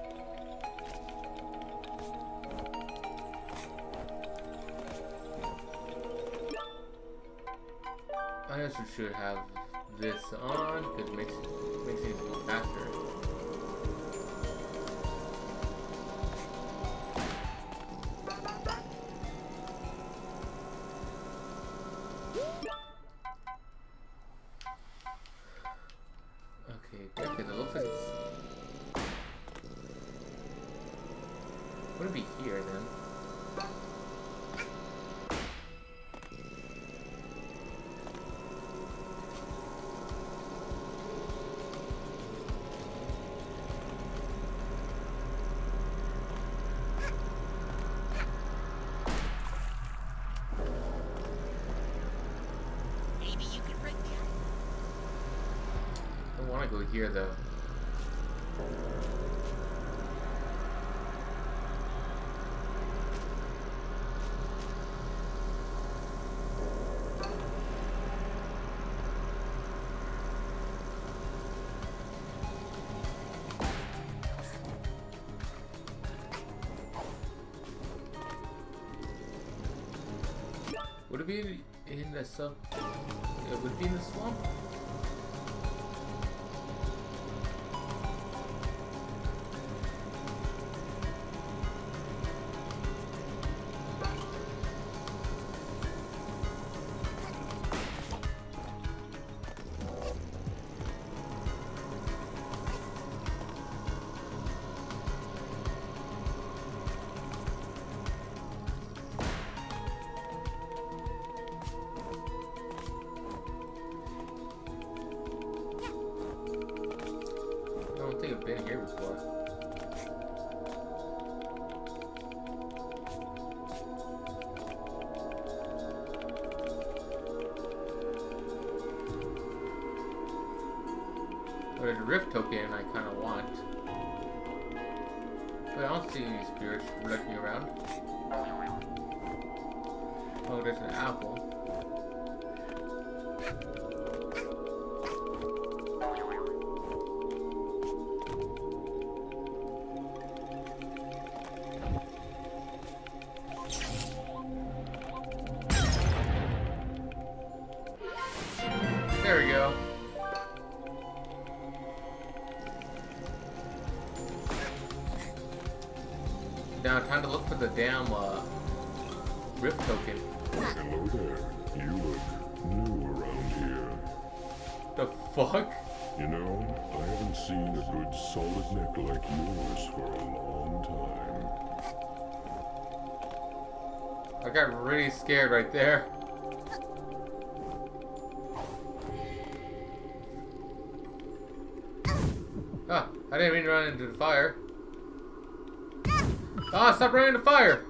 I guess we should have this on because it makes it makes things go faster. Okay, good, because it looks like it's would it be here then? Maybe you could bring me I don't want to go here though. Would it be in the sub? It would be in the swamp. I've been here before. Oh, there's a rift token I kind of want. But I don't see any spirits lurking around. Oh, there's an apple. There we go. Now time to look for the damn uh, rift token. Hello there. You look new around here. The fuck? You know, I haven't seen a good solid neck like yours for a long time. I got really scared right there. Ah, I didn't mean to run into the fire. Ah, stop running into fire!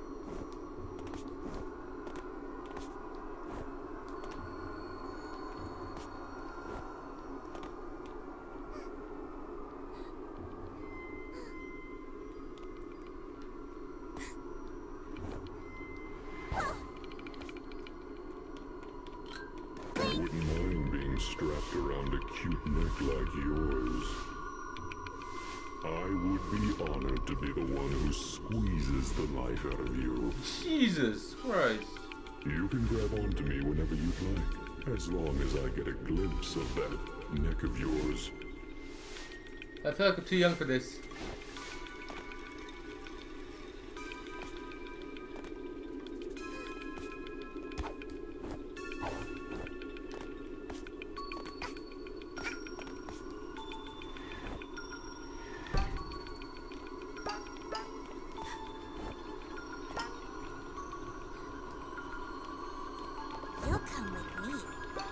I wouldn't mind being strapped around a cute neck like yours. I would be honored to be the one who squeezes the life out of you. Jesus Christ. You can grab onto me whenever you'd like, as long as I get a glimpse of that neck of yours. I feel like I'm too young for this. You'll come with me.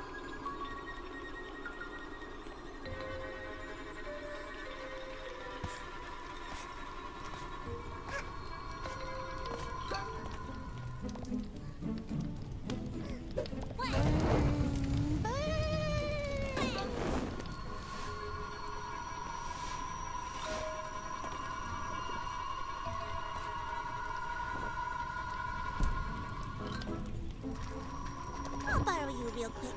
I'll borrow you real quick.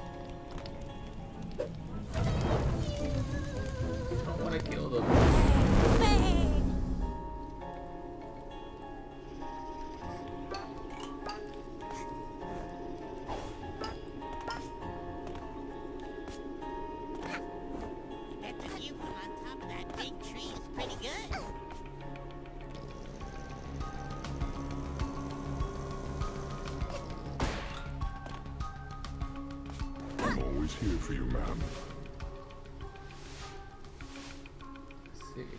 I don't want to kill them. Bang! Bet the view from on top of that big tree is pretty good. I'm always here for you, ma'am. Let's see.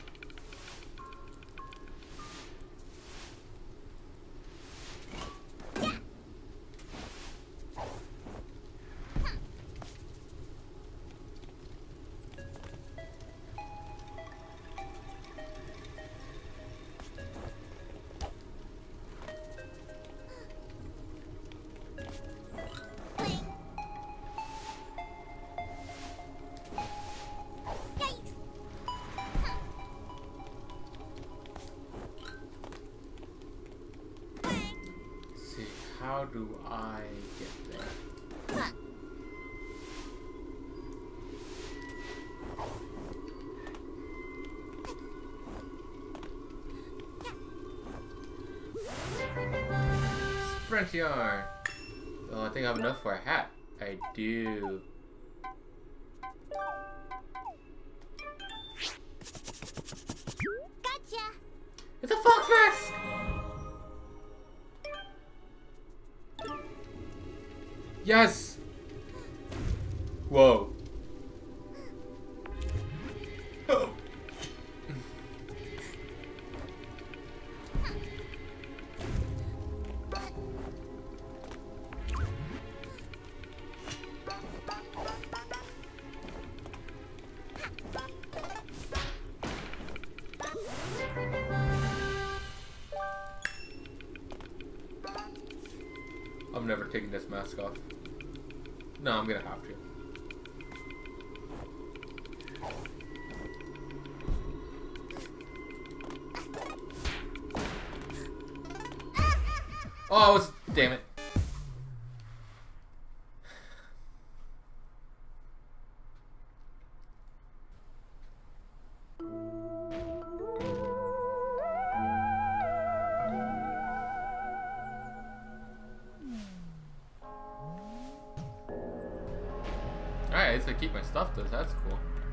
See, how do I get there? Sprint yarn. Oh, I think I have enough for a hat. I do. Gotcha. It's a fox mask! Yes! Whoa. Oh. I'm never taking this mask off. No, I'm gonna have to. Oh, I was... Damn it. Alright, at least I keep my stuff though, that's cool.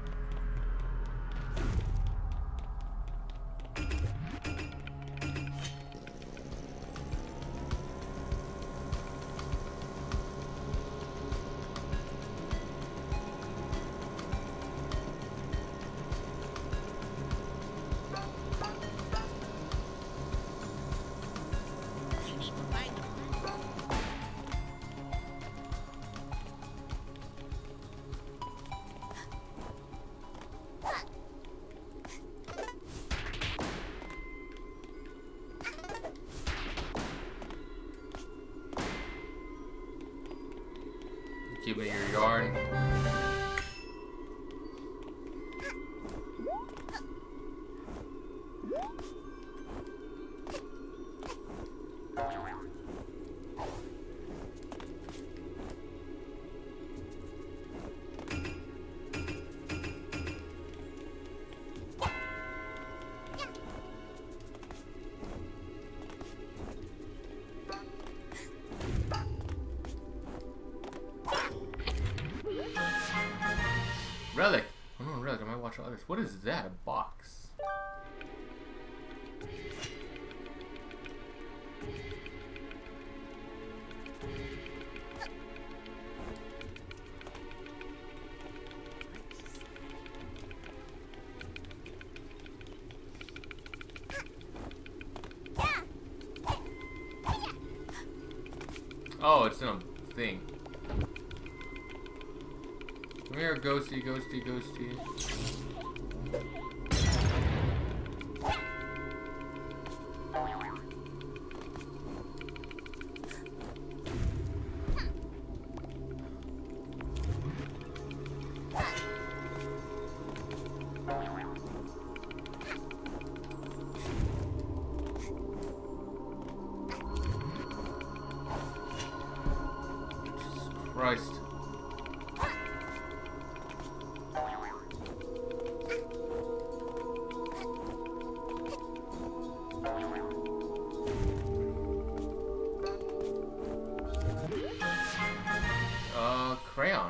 I need to find them. Keep it in your yard. Relic. Oh no, relic. I might watch others. What is that? A box. Oh, it's in a thing. Come here, ghosty, ghosty, ghosty. Jesus Christ. Uh, crayon.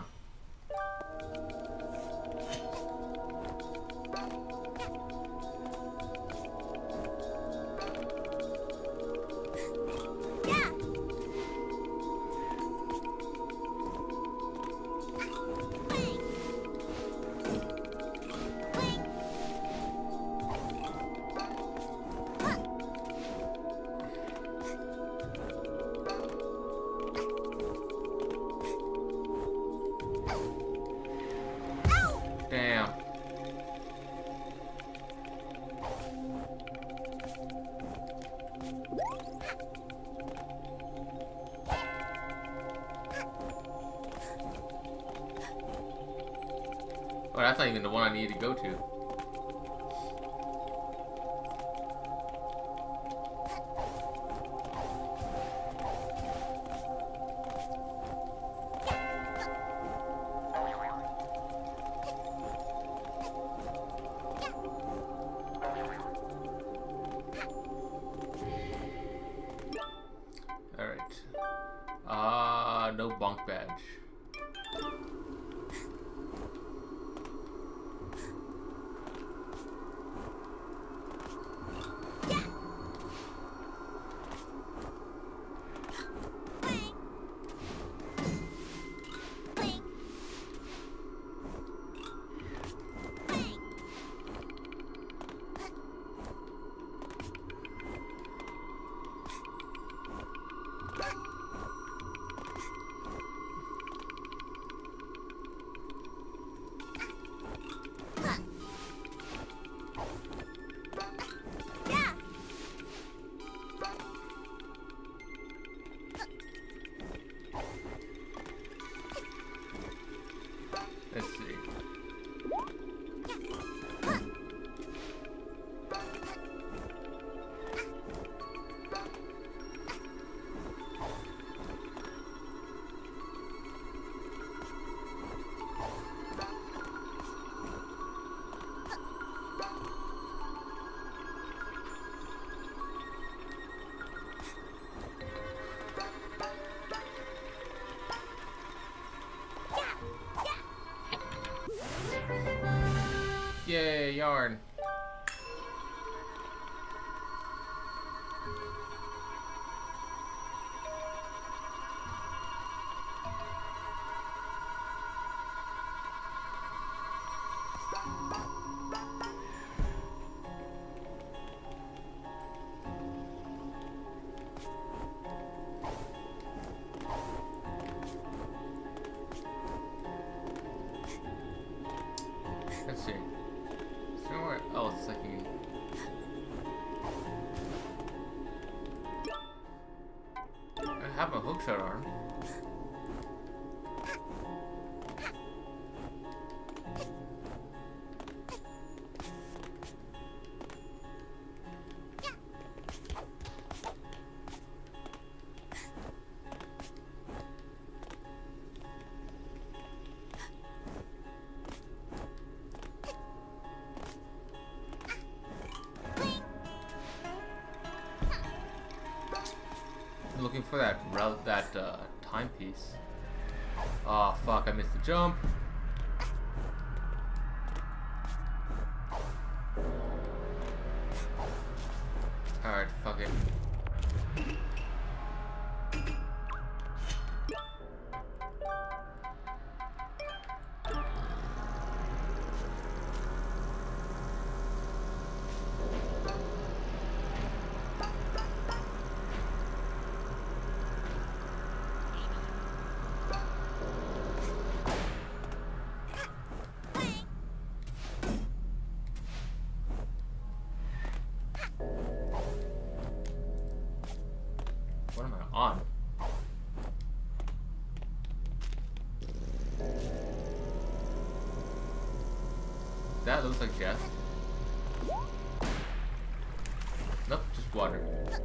Damn. Oh, that's not even the one I need to go to. Alright. Uh, no bunk badge. Let's see. Yay, yarn. Let's see. Somewhere else I can. I have a hookshot arm. Looking for that rel that uh, timepiece. Oh fuck! I missed the jump. All right, fuck it. What am I on? That looks like Jeff. Nope, just water.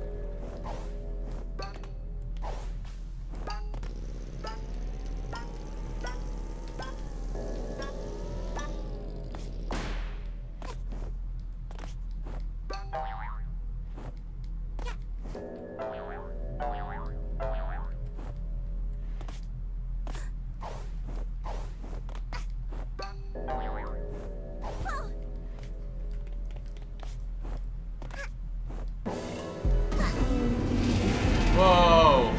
Whoa!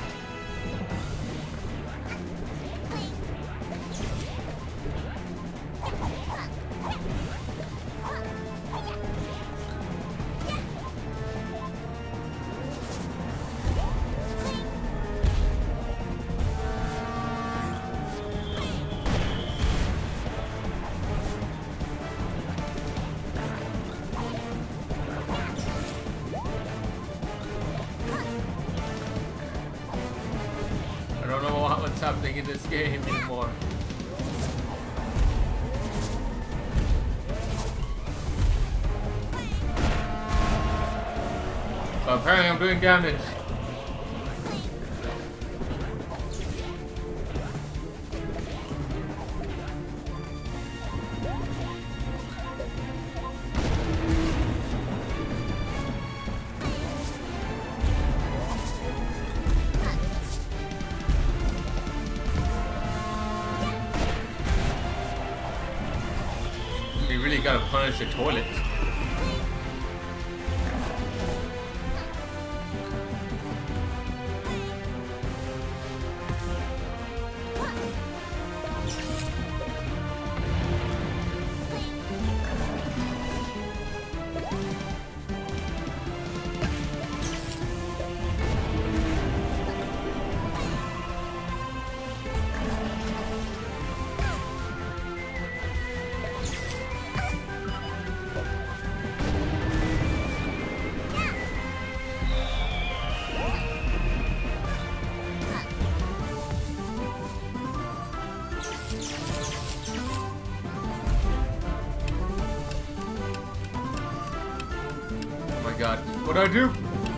I don't know what's happening in this game anymore. But apparently I'm doing damage. gotta punish the toilet. God, what do I do?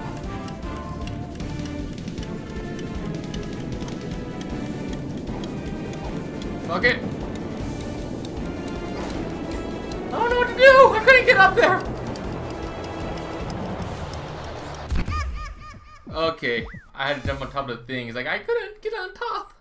Fuck it. I don't know what to do. I couldn't get up there. Okay, I had to jump on top of the thing. It's like I couldn't get on top.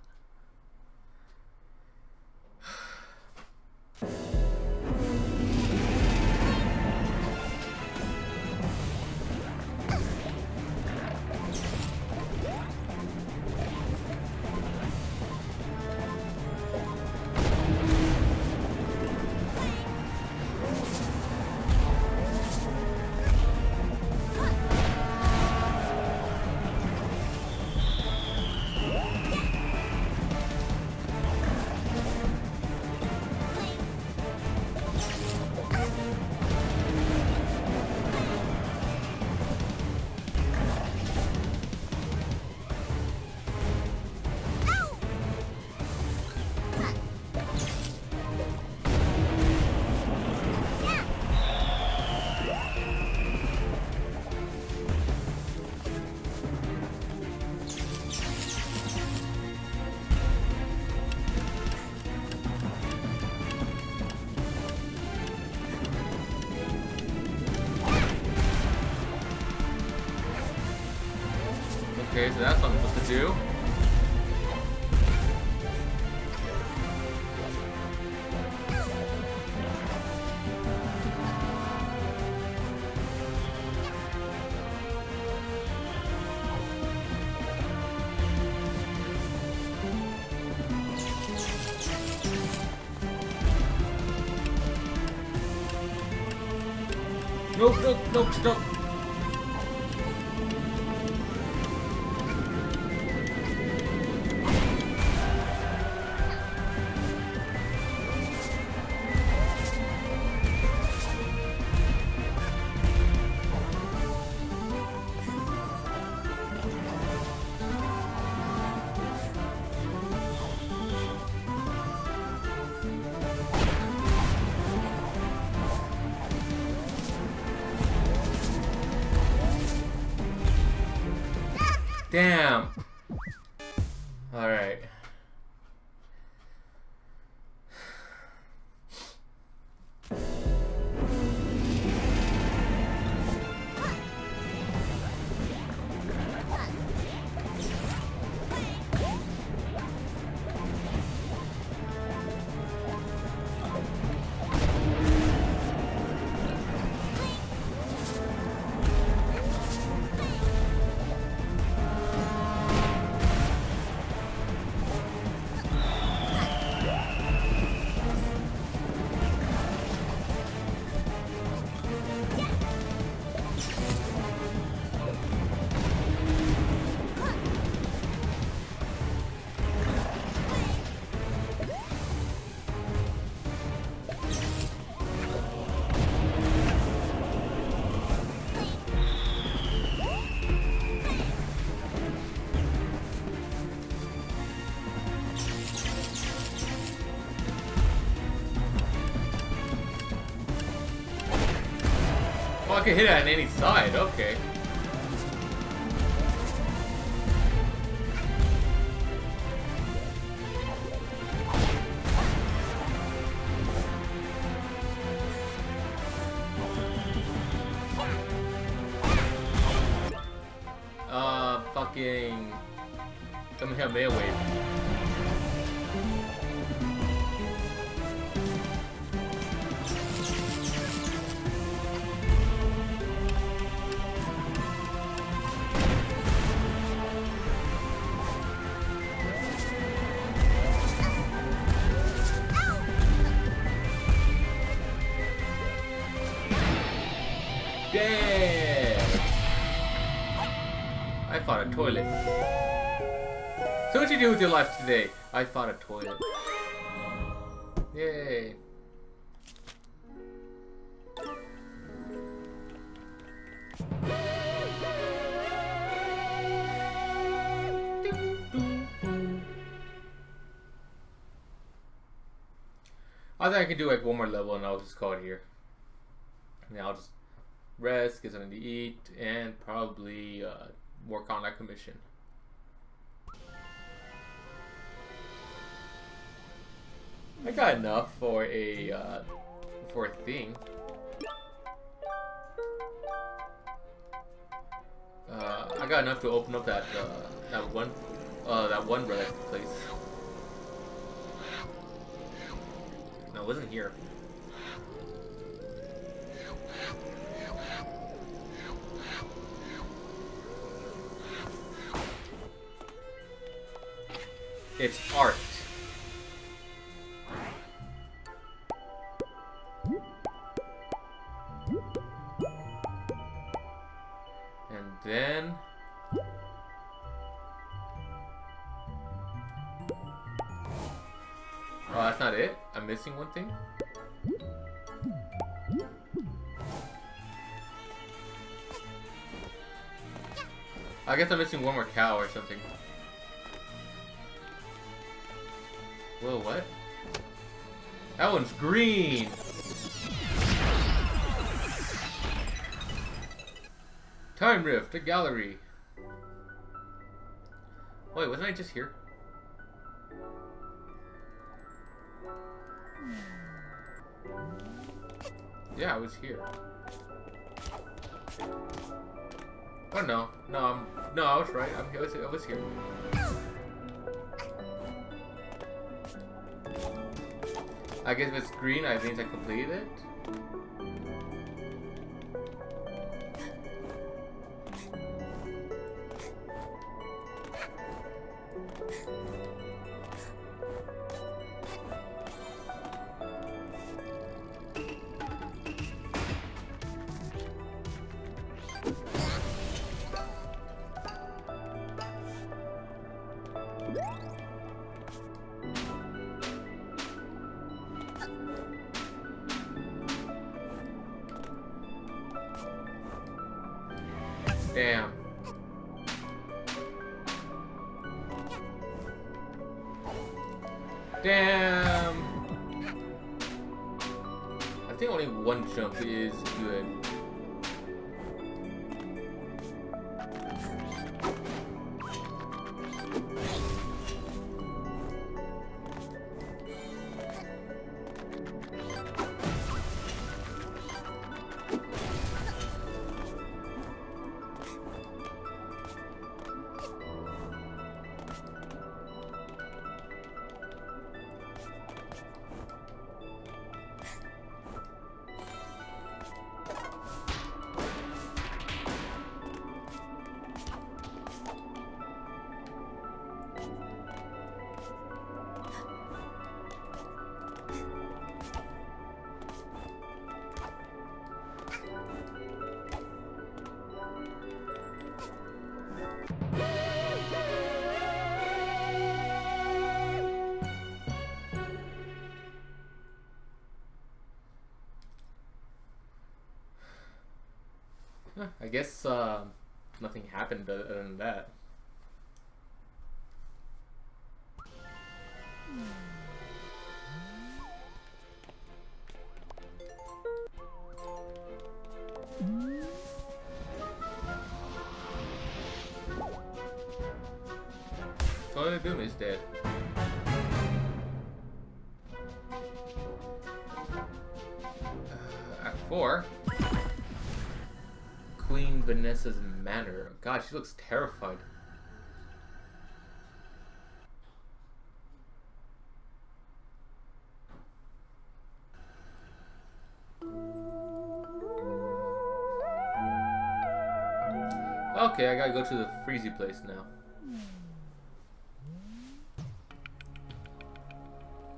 Okay, so that's what I'm supposed to do. Nope, nope, nope, nope. Damn. All right. Oh, I can hit it on any side, okay. Uh, fucking... Come here, Mail Wave. Dead! I found a toilet. So what you do with your life today? I found a toilet. Yay. I think I can do like one more level and I'll just call it here. And I'll just rest, get something to eat, and probably uh, work on that commission. I got enough for a uh, for a thing. Uh, I got enough to open up that uh, that one uh, that one relic place. No, it wasn't here. It's art. And then oh, that's not it? I'm missing one thing? I guess I'm missing one more cow or something. Whoa, what? That one's green! Time Rift, a gallery. Wait, wasn't I just here? Yeah, I was here. Oh no, no, I'm no, I was right. I'm, I was, I was here. I guess if it's green, I means I completed it. Damn. Damn. I think only one jump is good. I guess uh, nothing happened other than that. Toilet Boom is dead. Uh, Act four. Queen Vanessa's manor. God, she looks terrified. Okay, I gotta go to the Freezy place now.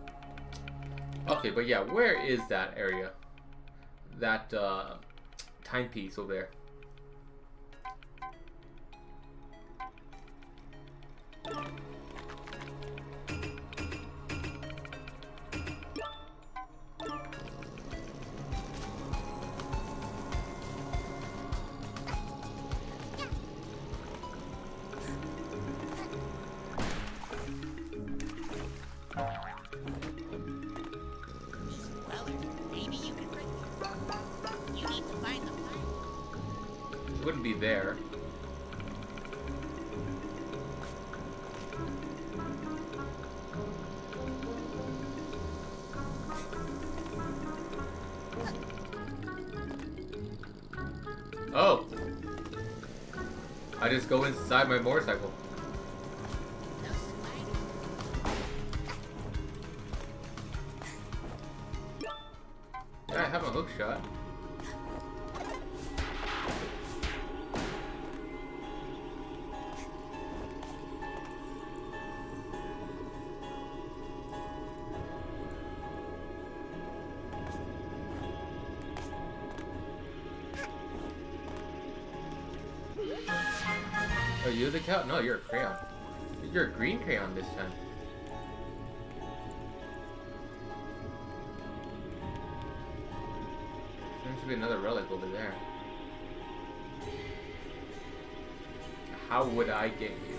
Okay, but yeah, where is that area? That, uh... timepiece over there. Wouldn't be there. Oh! I just go inside my motorcycle. Yeah, I have a hook shot. Oh, you're the cow? No, you're a crayon. You're a green crayon this time. There should be another relic over there. How would I get you?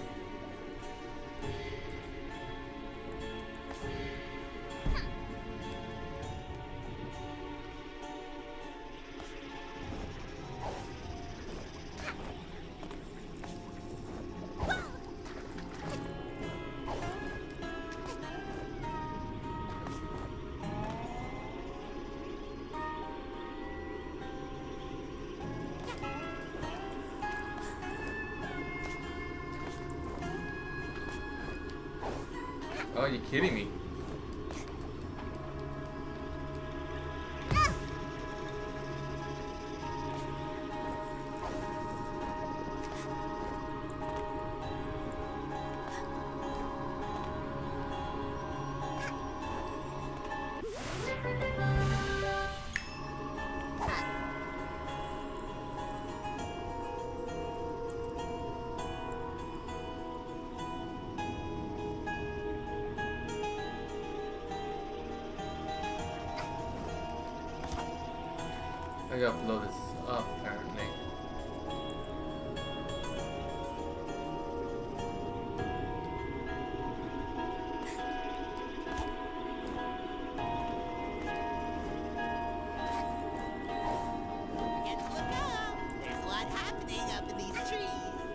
Oh, you're kidding me. I gotta blow this up, apparently. Get to look up. There's a lot happening up in these trees.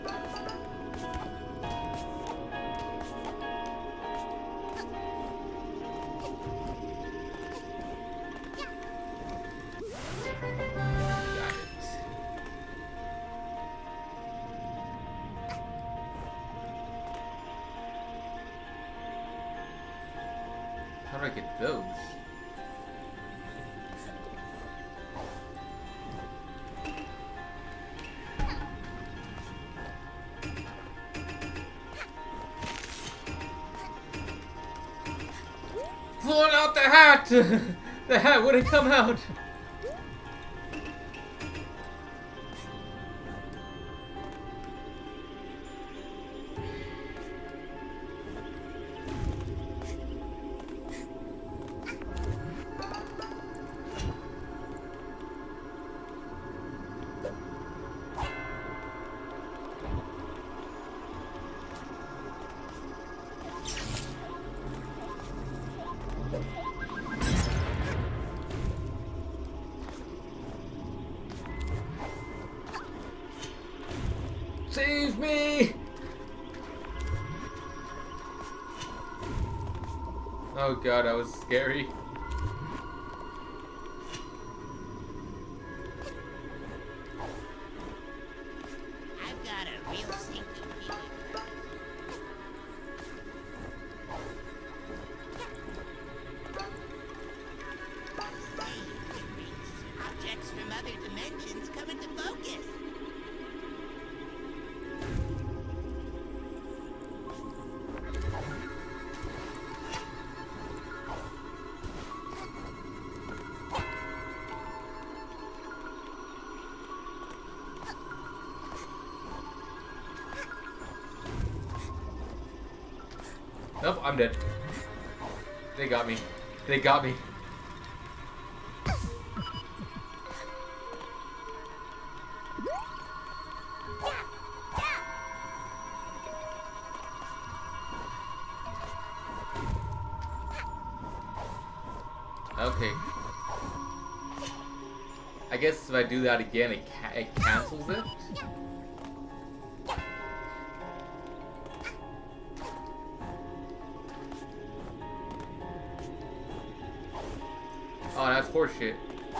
How do I get those? Pulling out the hat! The hat wouldn't come out! Save me! Oh god, that was scary. I've got a real sneaky feeling. Objects from other dimensions come into focus. Nope, I'm dead. They got me. They got me. Okay. I guess if I do that again, it, ca it cancels it. Oh, that's horseshit.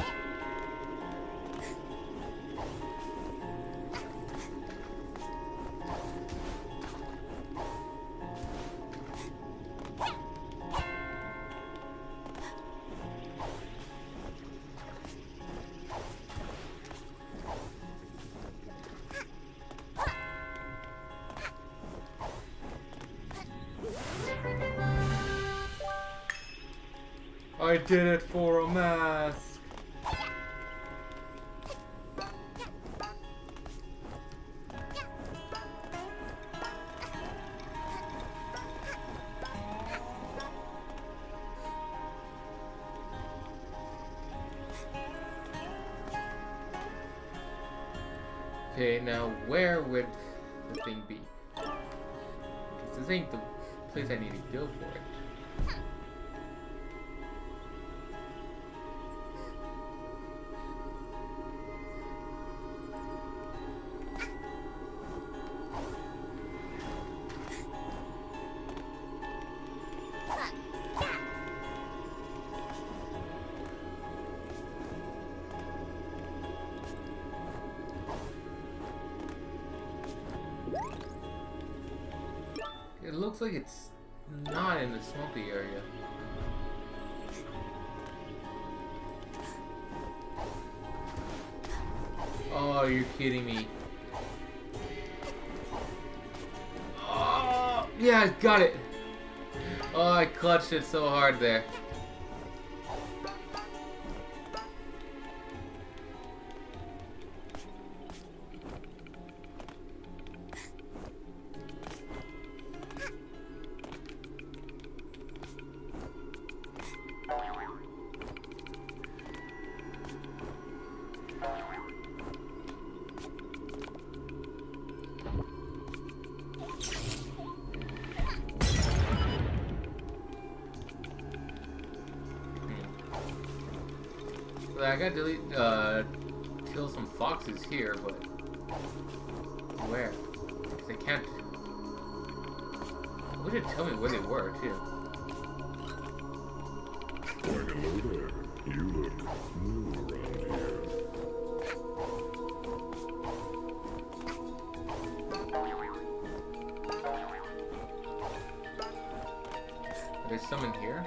I did it for a mask. Okay, now where would the thing be? Because this ain't the place I need to go for it. It looks like it's not in the smoky area. Oh, you're kidding me. Oh, yeah, I got it. Oh, I clutched it so hard there. I gotta delete, uh, kill some foxes here, but where? Because they can't. I wish it'd tell me where they were, too. Why, hello there. You look new around here. There's some in here.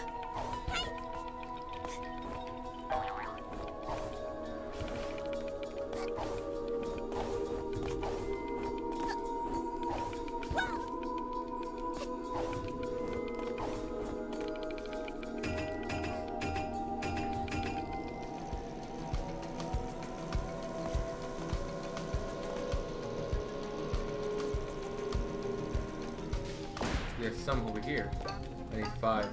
There's some over here. I need five.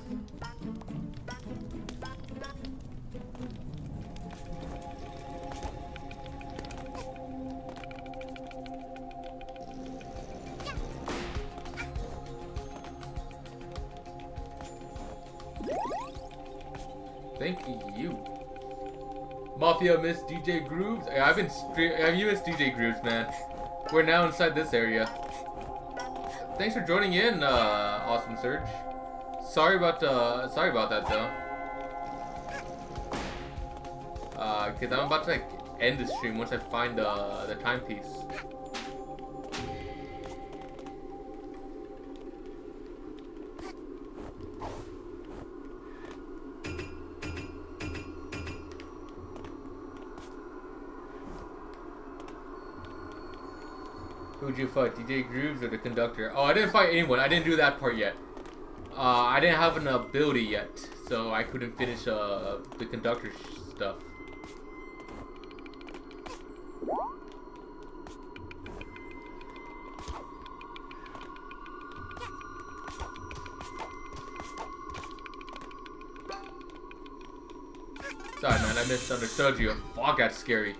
Thank you. Mafia Miss D J Grooves. I've been stre- Have you missed D J Grooves, man? We're now inside this area. Thanks for joining in, uh, Awesome Surge. Sorry about uh, sorry about that though. Uh, cause I'm about to like end the stream once I find the uh, the timepiece. Who'd you fight, D J Grooves or the conductor? Oh, I didn't fight anyone. I didn't do that part yet. Uh, I didn't have an ability yet, so I couldn't finish uh, the conductor stuff. Sorry, man, I misunderstood you. Fuck, that's scary.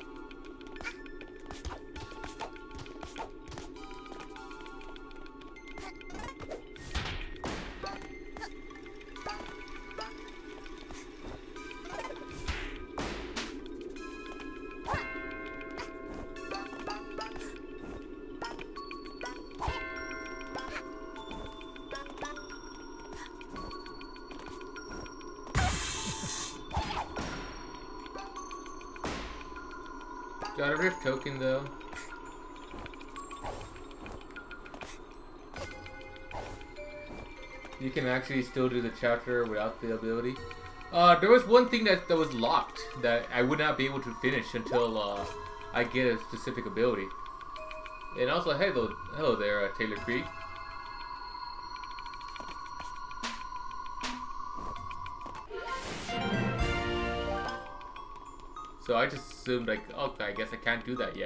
Got a rift token though. You can actually still do the chapter without the ability. Uh, there was one thing that, that was locked that I would not be able to finish until uh, I get a specific ability. And also, hello, hello there, uh, Taylor Creek. So I just assumed like, okay, I guess I can't do that yet.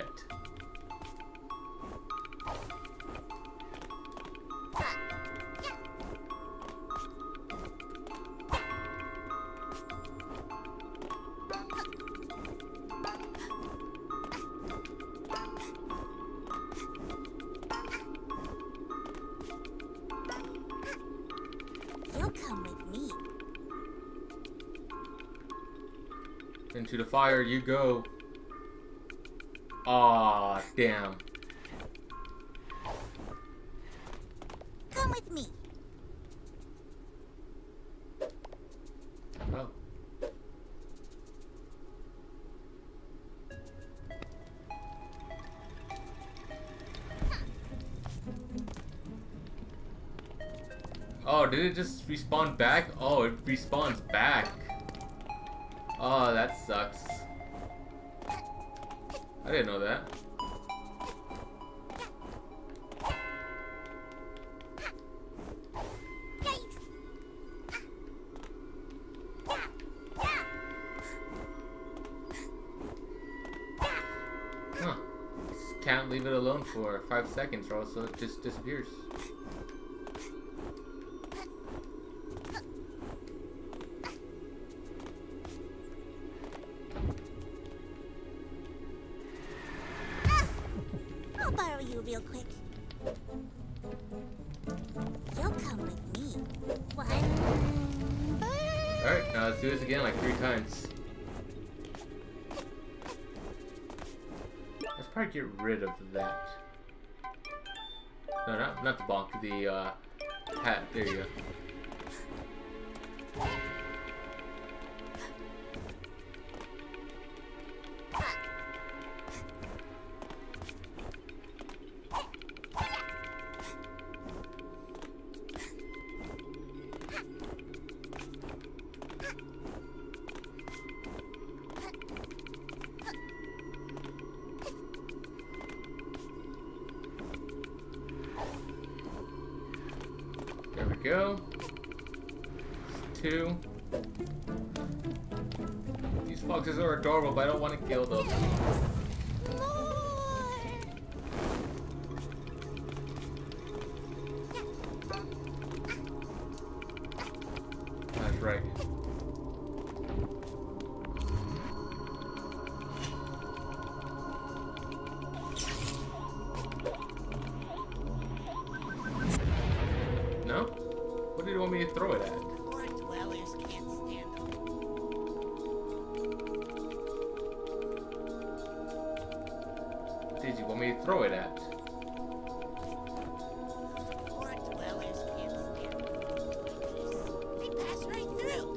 You'll come with me. Into the fire you go. Aw, damn. Come with me. Oh. Oh, did it just respawn back? Oh, it respawns back. Oh, that sucks. I didn't know that. Huh. Just can't leave it alone for five seconds or else it just disappears. I'll borrow you real quick. You'll come with me. One. Alright, now let's do this again like three times. Let's probably get rid of that. No, not, not the bonk, the uh, hat. There you go. There we go. Two. These foxes are adorable, but I don't want to kill them. That's right. No? What did you want me to throw it at? Poor dwellers can't stand them. What did you want me to throw it at? Poor dwellers can't stand them. They pass right through.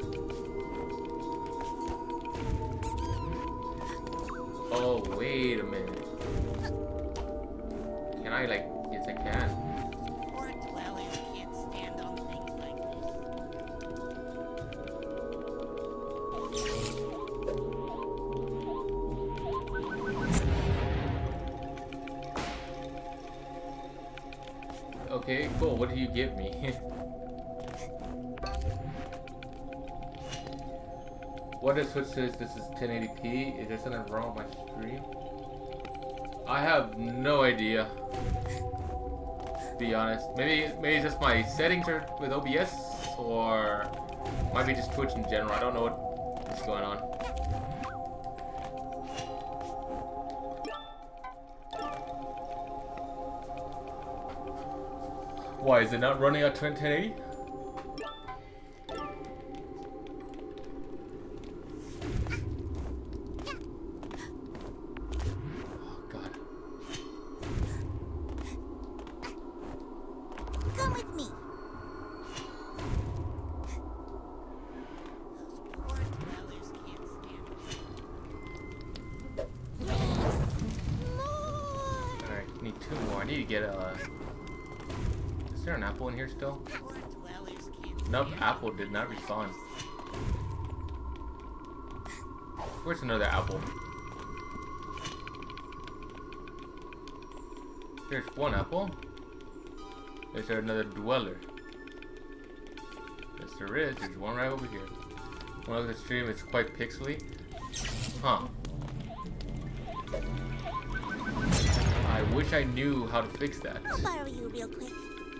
Oh, wait a minute. Can I, like, yes I can. Poor dwellers can't stand on things like Okay, cool. What do you give me? What if Switch says this is ten eighty p? Is there something wrong with my stream? I have no idea. To be honest. Maybe maybe it's just my settings are with O B S, or might be just Twitch in general. I don't know what is going on. Why is it not running at ten eighty? Come with me. Poor dwellers can't stand it. Alright, need two more. I need to get a... Is there an apple in here still? Poor dwellers can't Nope, stand apple did not respawn. Where's another apple? There's one apple. Is there another dweller? Yes, there is. There's one right over here. When I look at the stream, it's quite pixely. Huh. I wish I knew how to fix that. I'll borrow you real quick.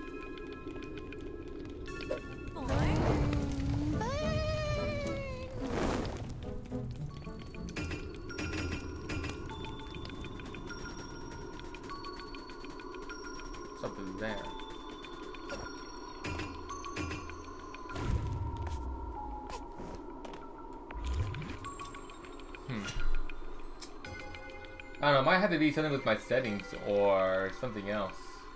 Something there. Hmm. I don't know, it might have to be something with my settings or something else.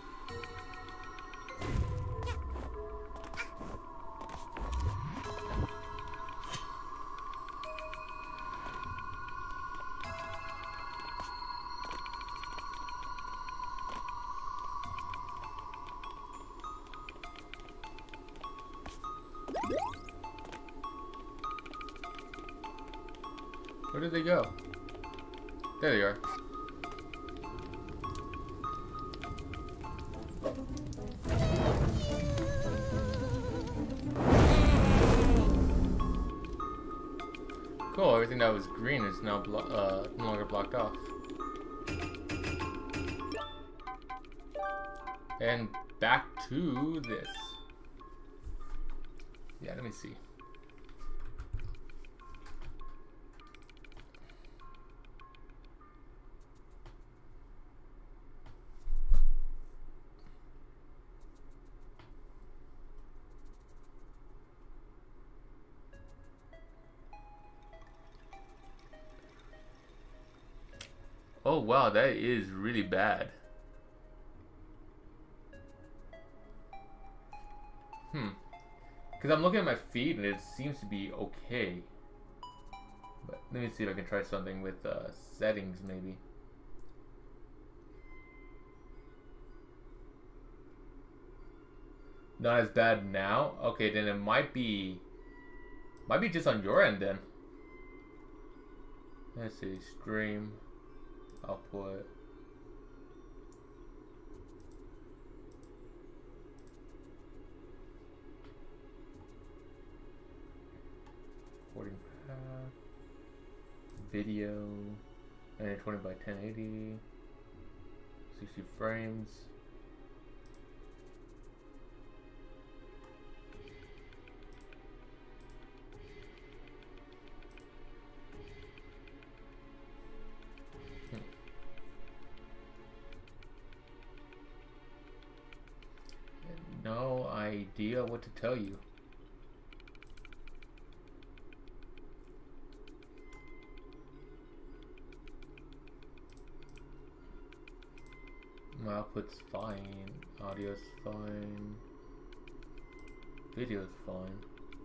Where did they go? There they are. Cool, everything that was green is now blo uh, no longer blocked off. And back to this. Yeah, let me see. Oh wow, that is really bad. Hmm. Because I'm looking at my feed and it seems to be okay. But let me see if I can try something with uh, settings maybe. Not as bad now? Okay, then it might be... Might be just on your end then. Let's see, stream... output. Recording path. Video. And twenty by ten eighty. sixty frames. No idea what to tell you. My output's fine, audio's fine, video's fine.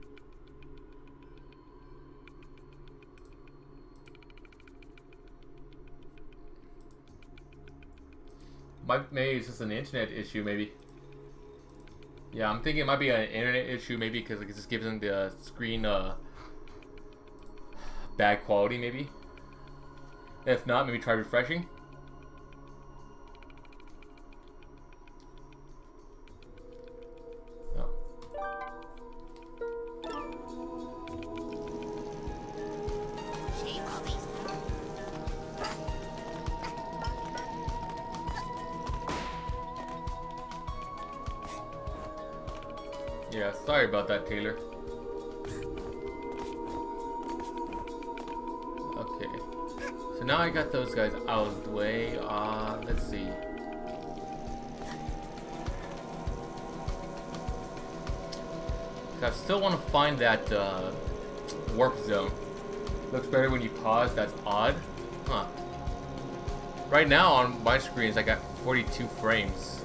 Might, maybe it's just an internet issue, maybe. Yeah, I'm thinking it might be an internet issue, maybe because it just gives them the screen uh, bad quality, maybe. If not, maybe try refreshing. Oh. Shame all these. Yeah, sorry about that, Taylor. Okay. So now I got those guys out of the way. Uh, let's see. I still want to find that uh, warp zone. Looks better when you pause. That's odd. Huh. Right now on my screens I got forty-two frames.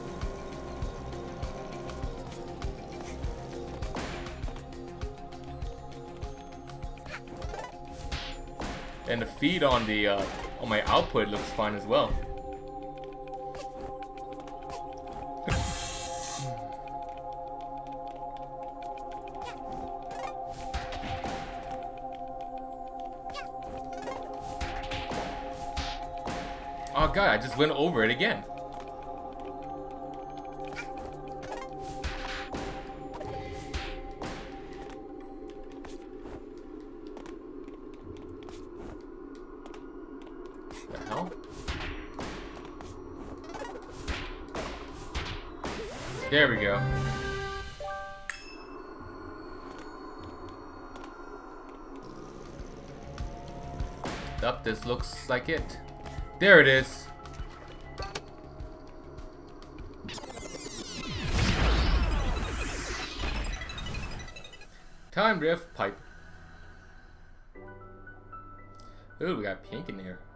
And the feed on the uh, on my output looks fine as well. Oh god, I just went over it again. The hell? There we go. Up, this looks like it. There it is. Time drift pipe. Ooh, we got pink in here.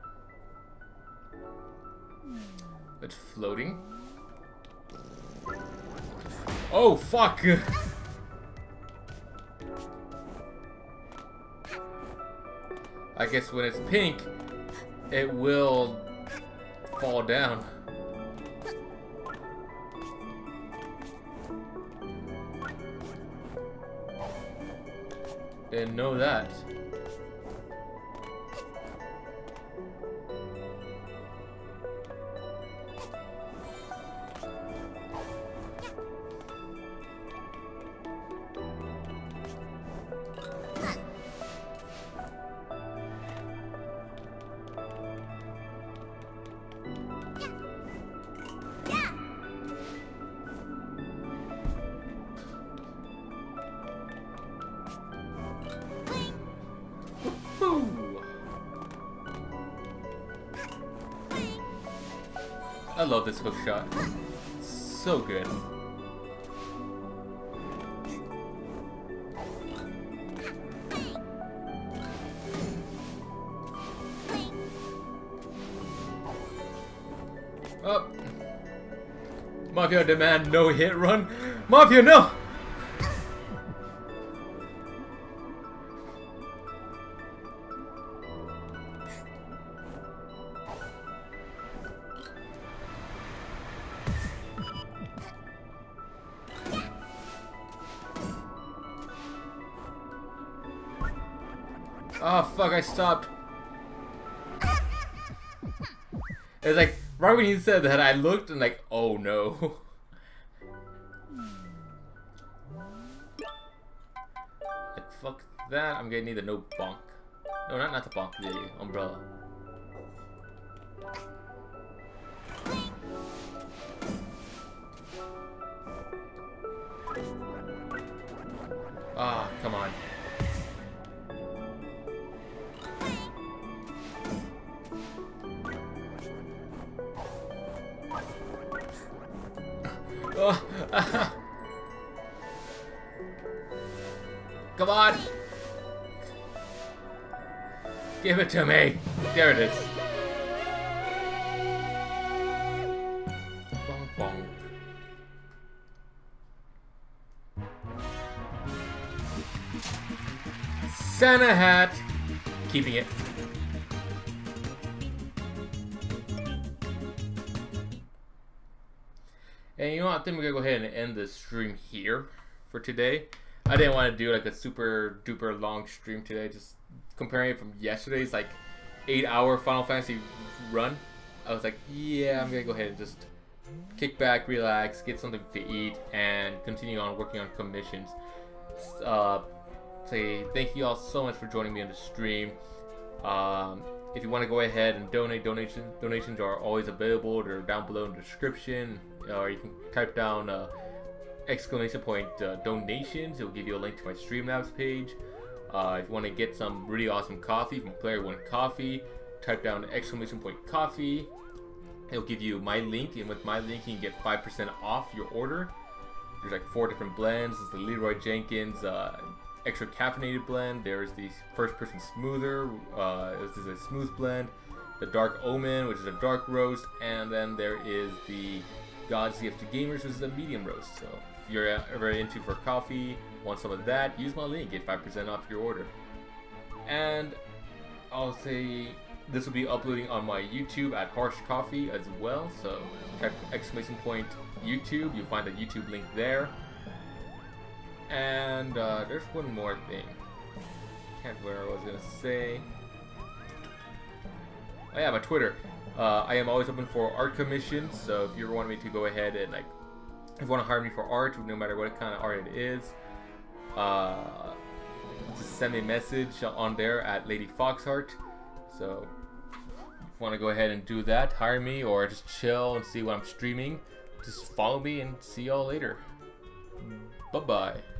It's floating. Oh, fuck! I guess when it's pink, it will fall down. Didn't know that. I love this hook shot. So good. Up. Mafia demand no hit run. Mafia, no! Oh fuck, I stopped. It's like, right when you said that, I looked and like, oh no. Like, fuck that, I'm gonna need the no bonk. No, not, not the bonk, the umbrella. Ah, come on. Oh. Come on! Give it to me! There it is. Bong bong. Santa hat! Keeping it. And you know what, I think we're gonna go ahead and end the stream here for today. I didn't want to do like a super duper long stream today, just comparing it from yesterday's like eight hour Final Fantasy run. I was like, yeah, I'm gonna go ahead and just kick back, relax, get something to eat, and continue on working on commissions. Uh, say thank you all so much for joining me on the stream. Um, if you want to go ahead and donate, donation donations are always available. They're down below in the description. Or you can type down uh, exclamation point uh, donations. It'll give you a link to my Streamlabs page. Uh, if you want to get some really awesome coffee from Player One Coffee, type down exclamation point coffee. It'll give you my link, and with my link you can get five percent off your order. There's like four different blends. There's the Leroy Jenkins uh, extra caffeinated blend. There's the first person smoother. Uh, this is a smooth blend. The Dark Omen, which is a dark roast, and then there is the God C F T Gamers, which is a medium roast. So if you're ever into for coffee, want some of that, use my link, get five percent off your order. And I'll say this will be uploading on my YouTube at Harsh Coffee as well. So type exclamation point YouTube, you'll find the YouTube link there. And uh, there's one more thing. Can't remember what I was gonna say. Oh yeah, my Twitter. Uh, I am always open for art commissions, so if you ever want me to go ahead and like, if you want to hire me for art, no matter what kind of art it is, uh, just send me a message on there at Lady Foxheart. So if you want to go ahead and do that, hire me, or just chill and see what I'm streaming, just follow me and see y'all later. Bye bye.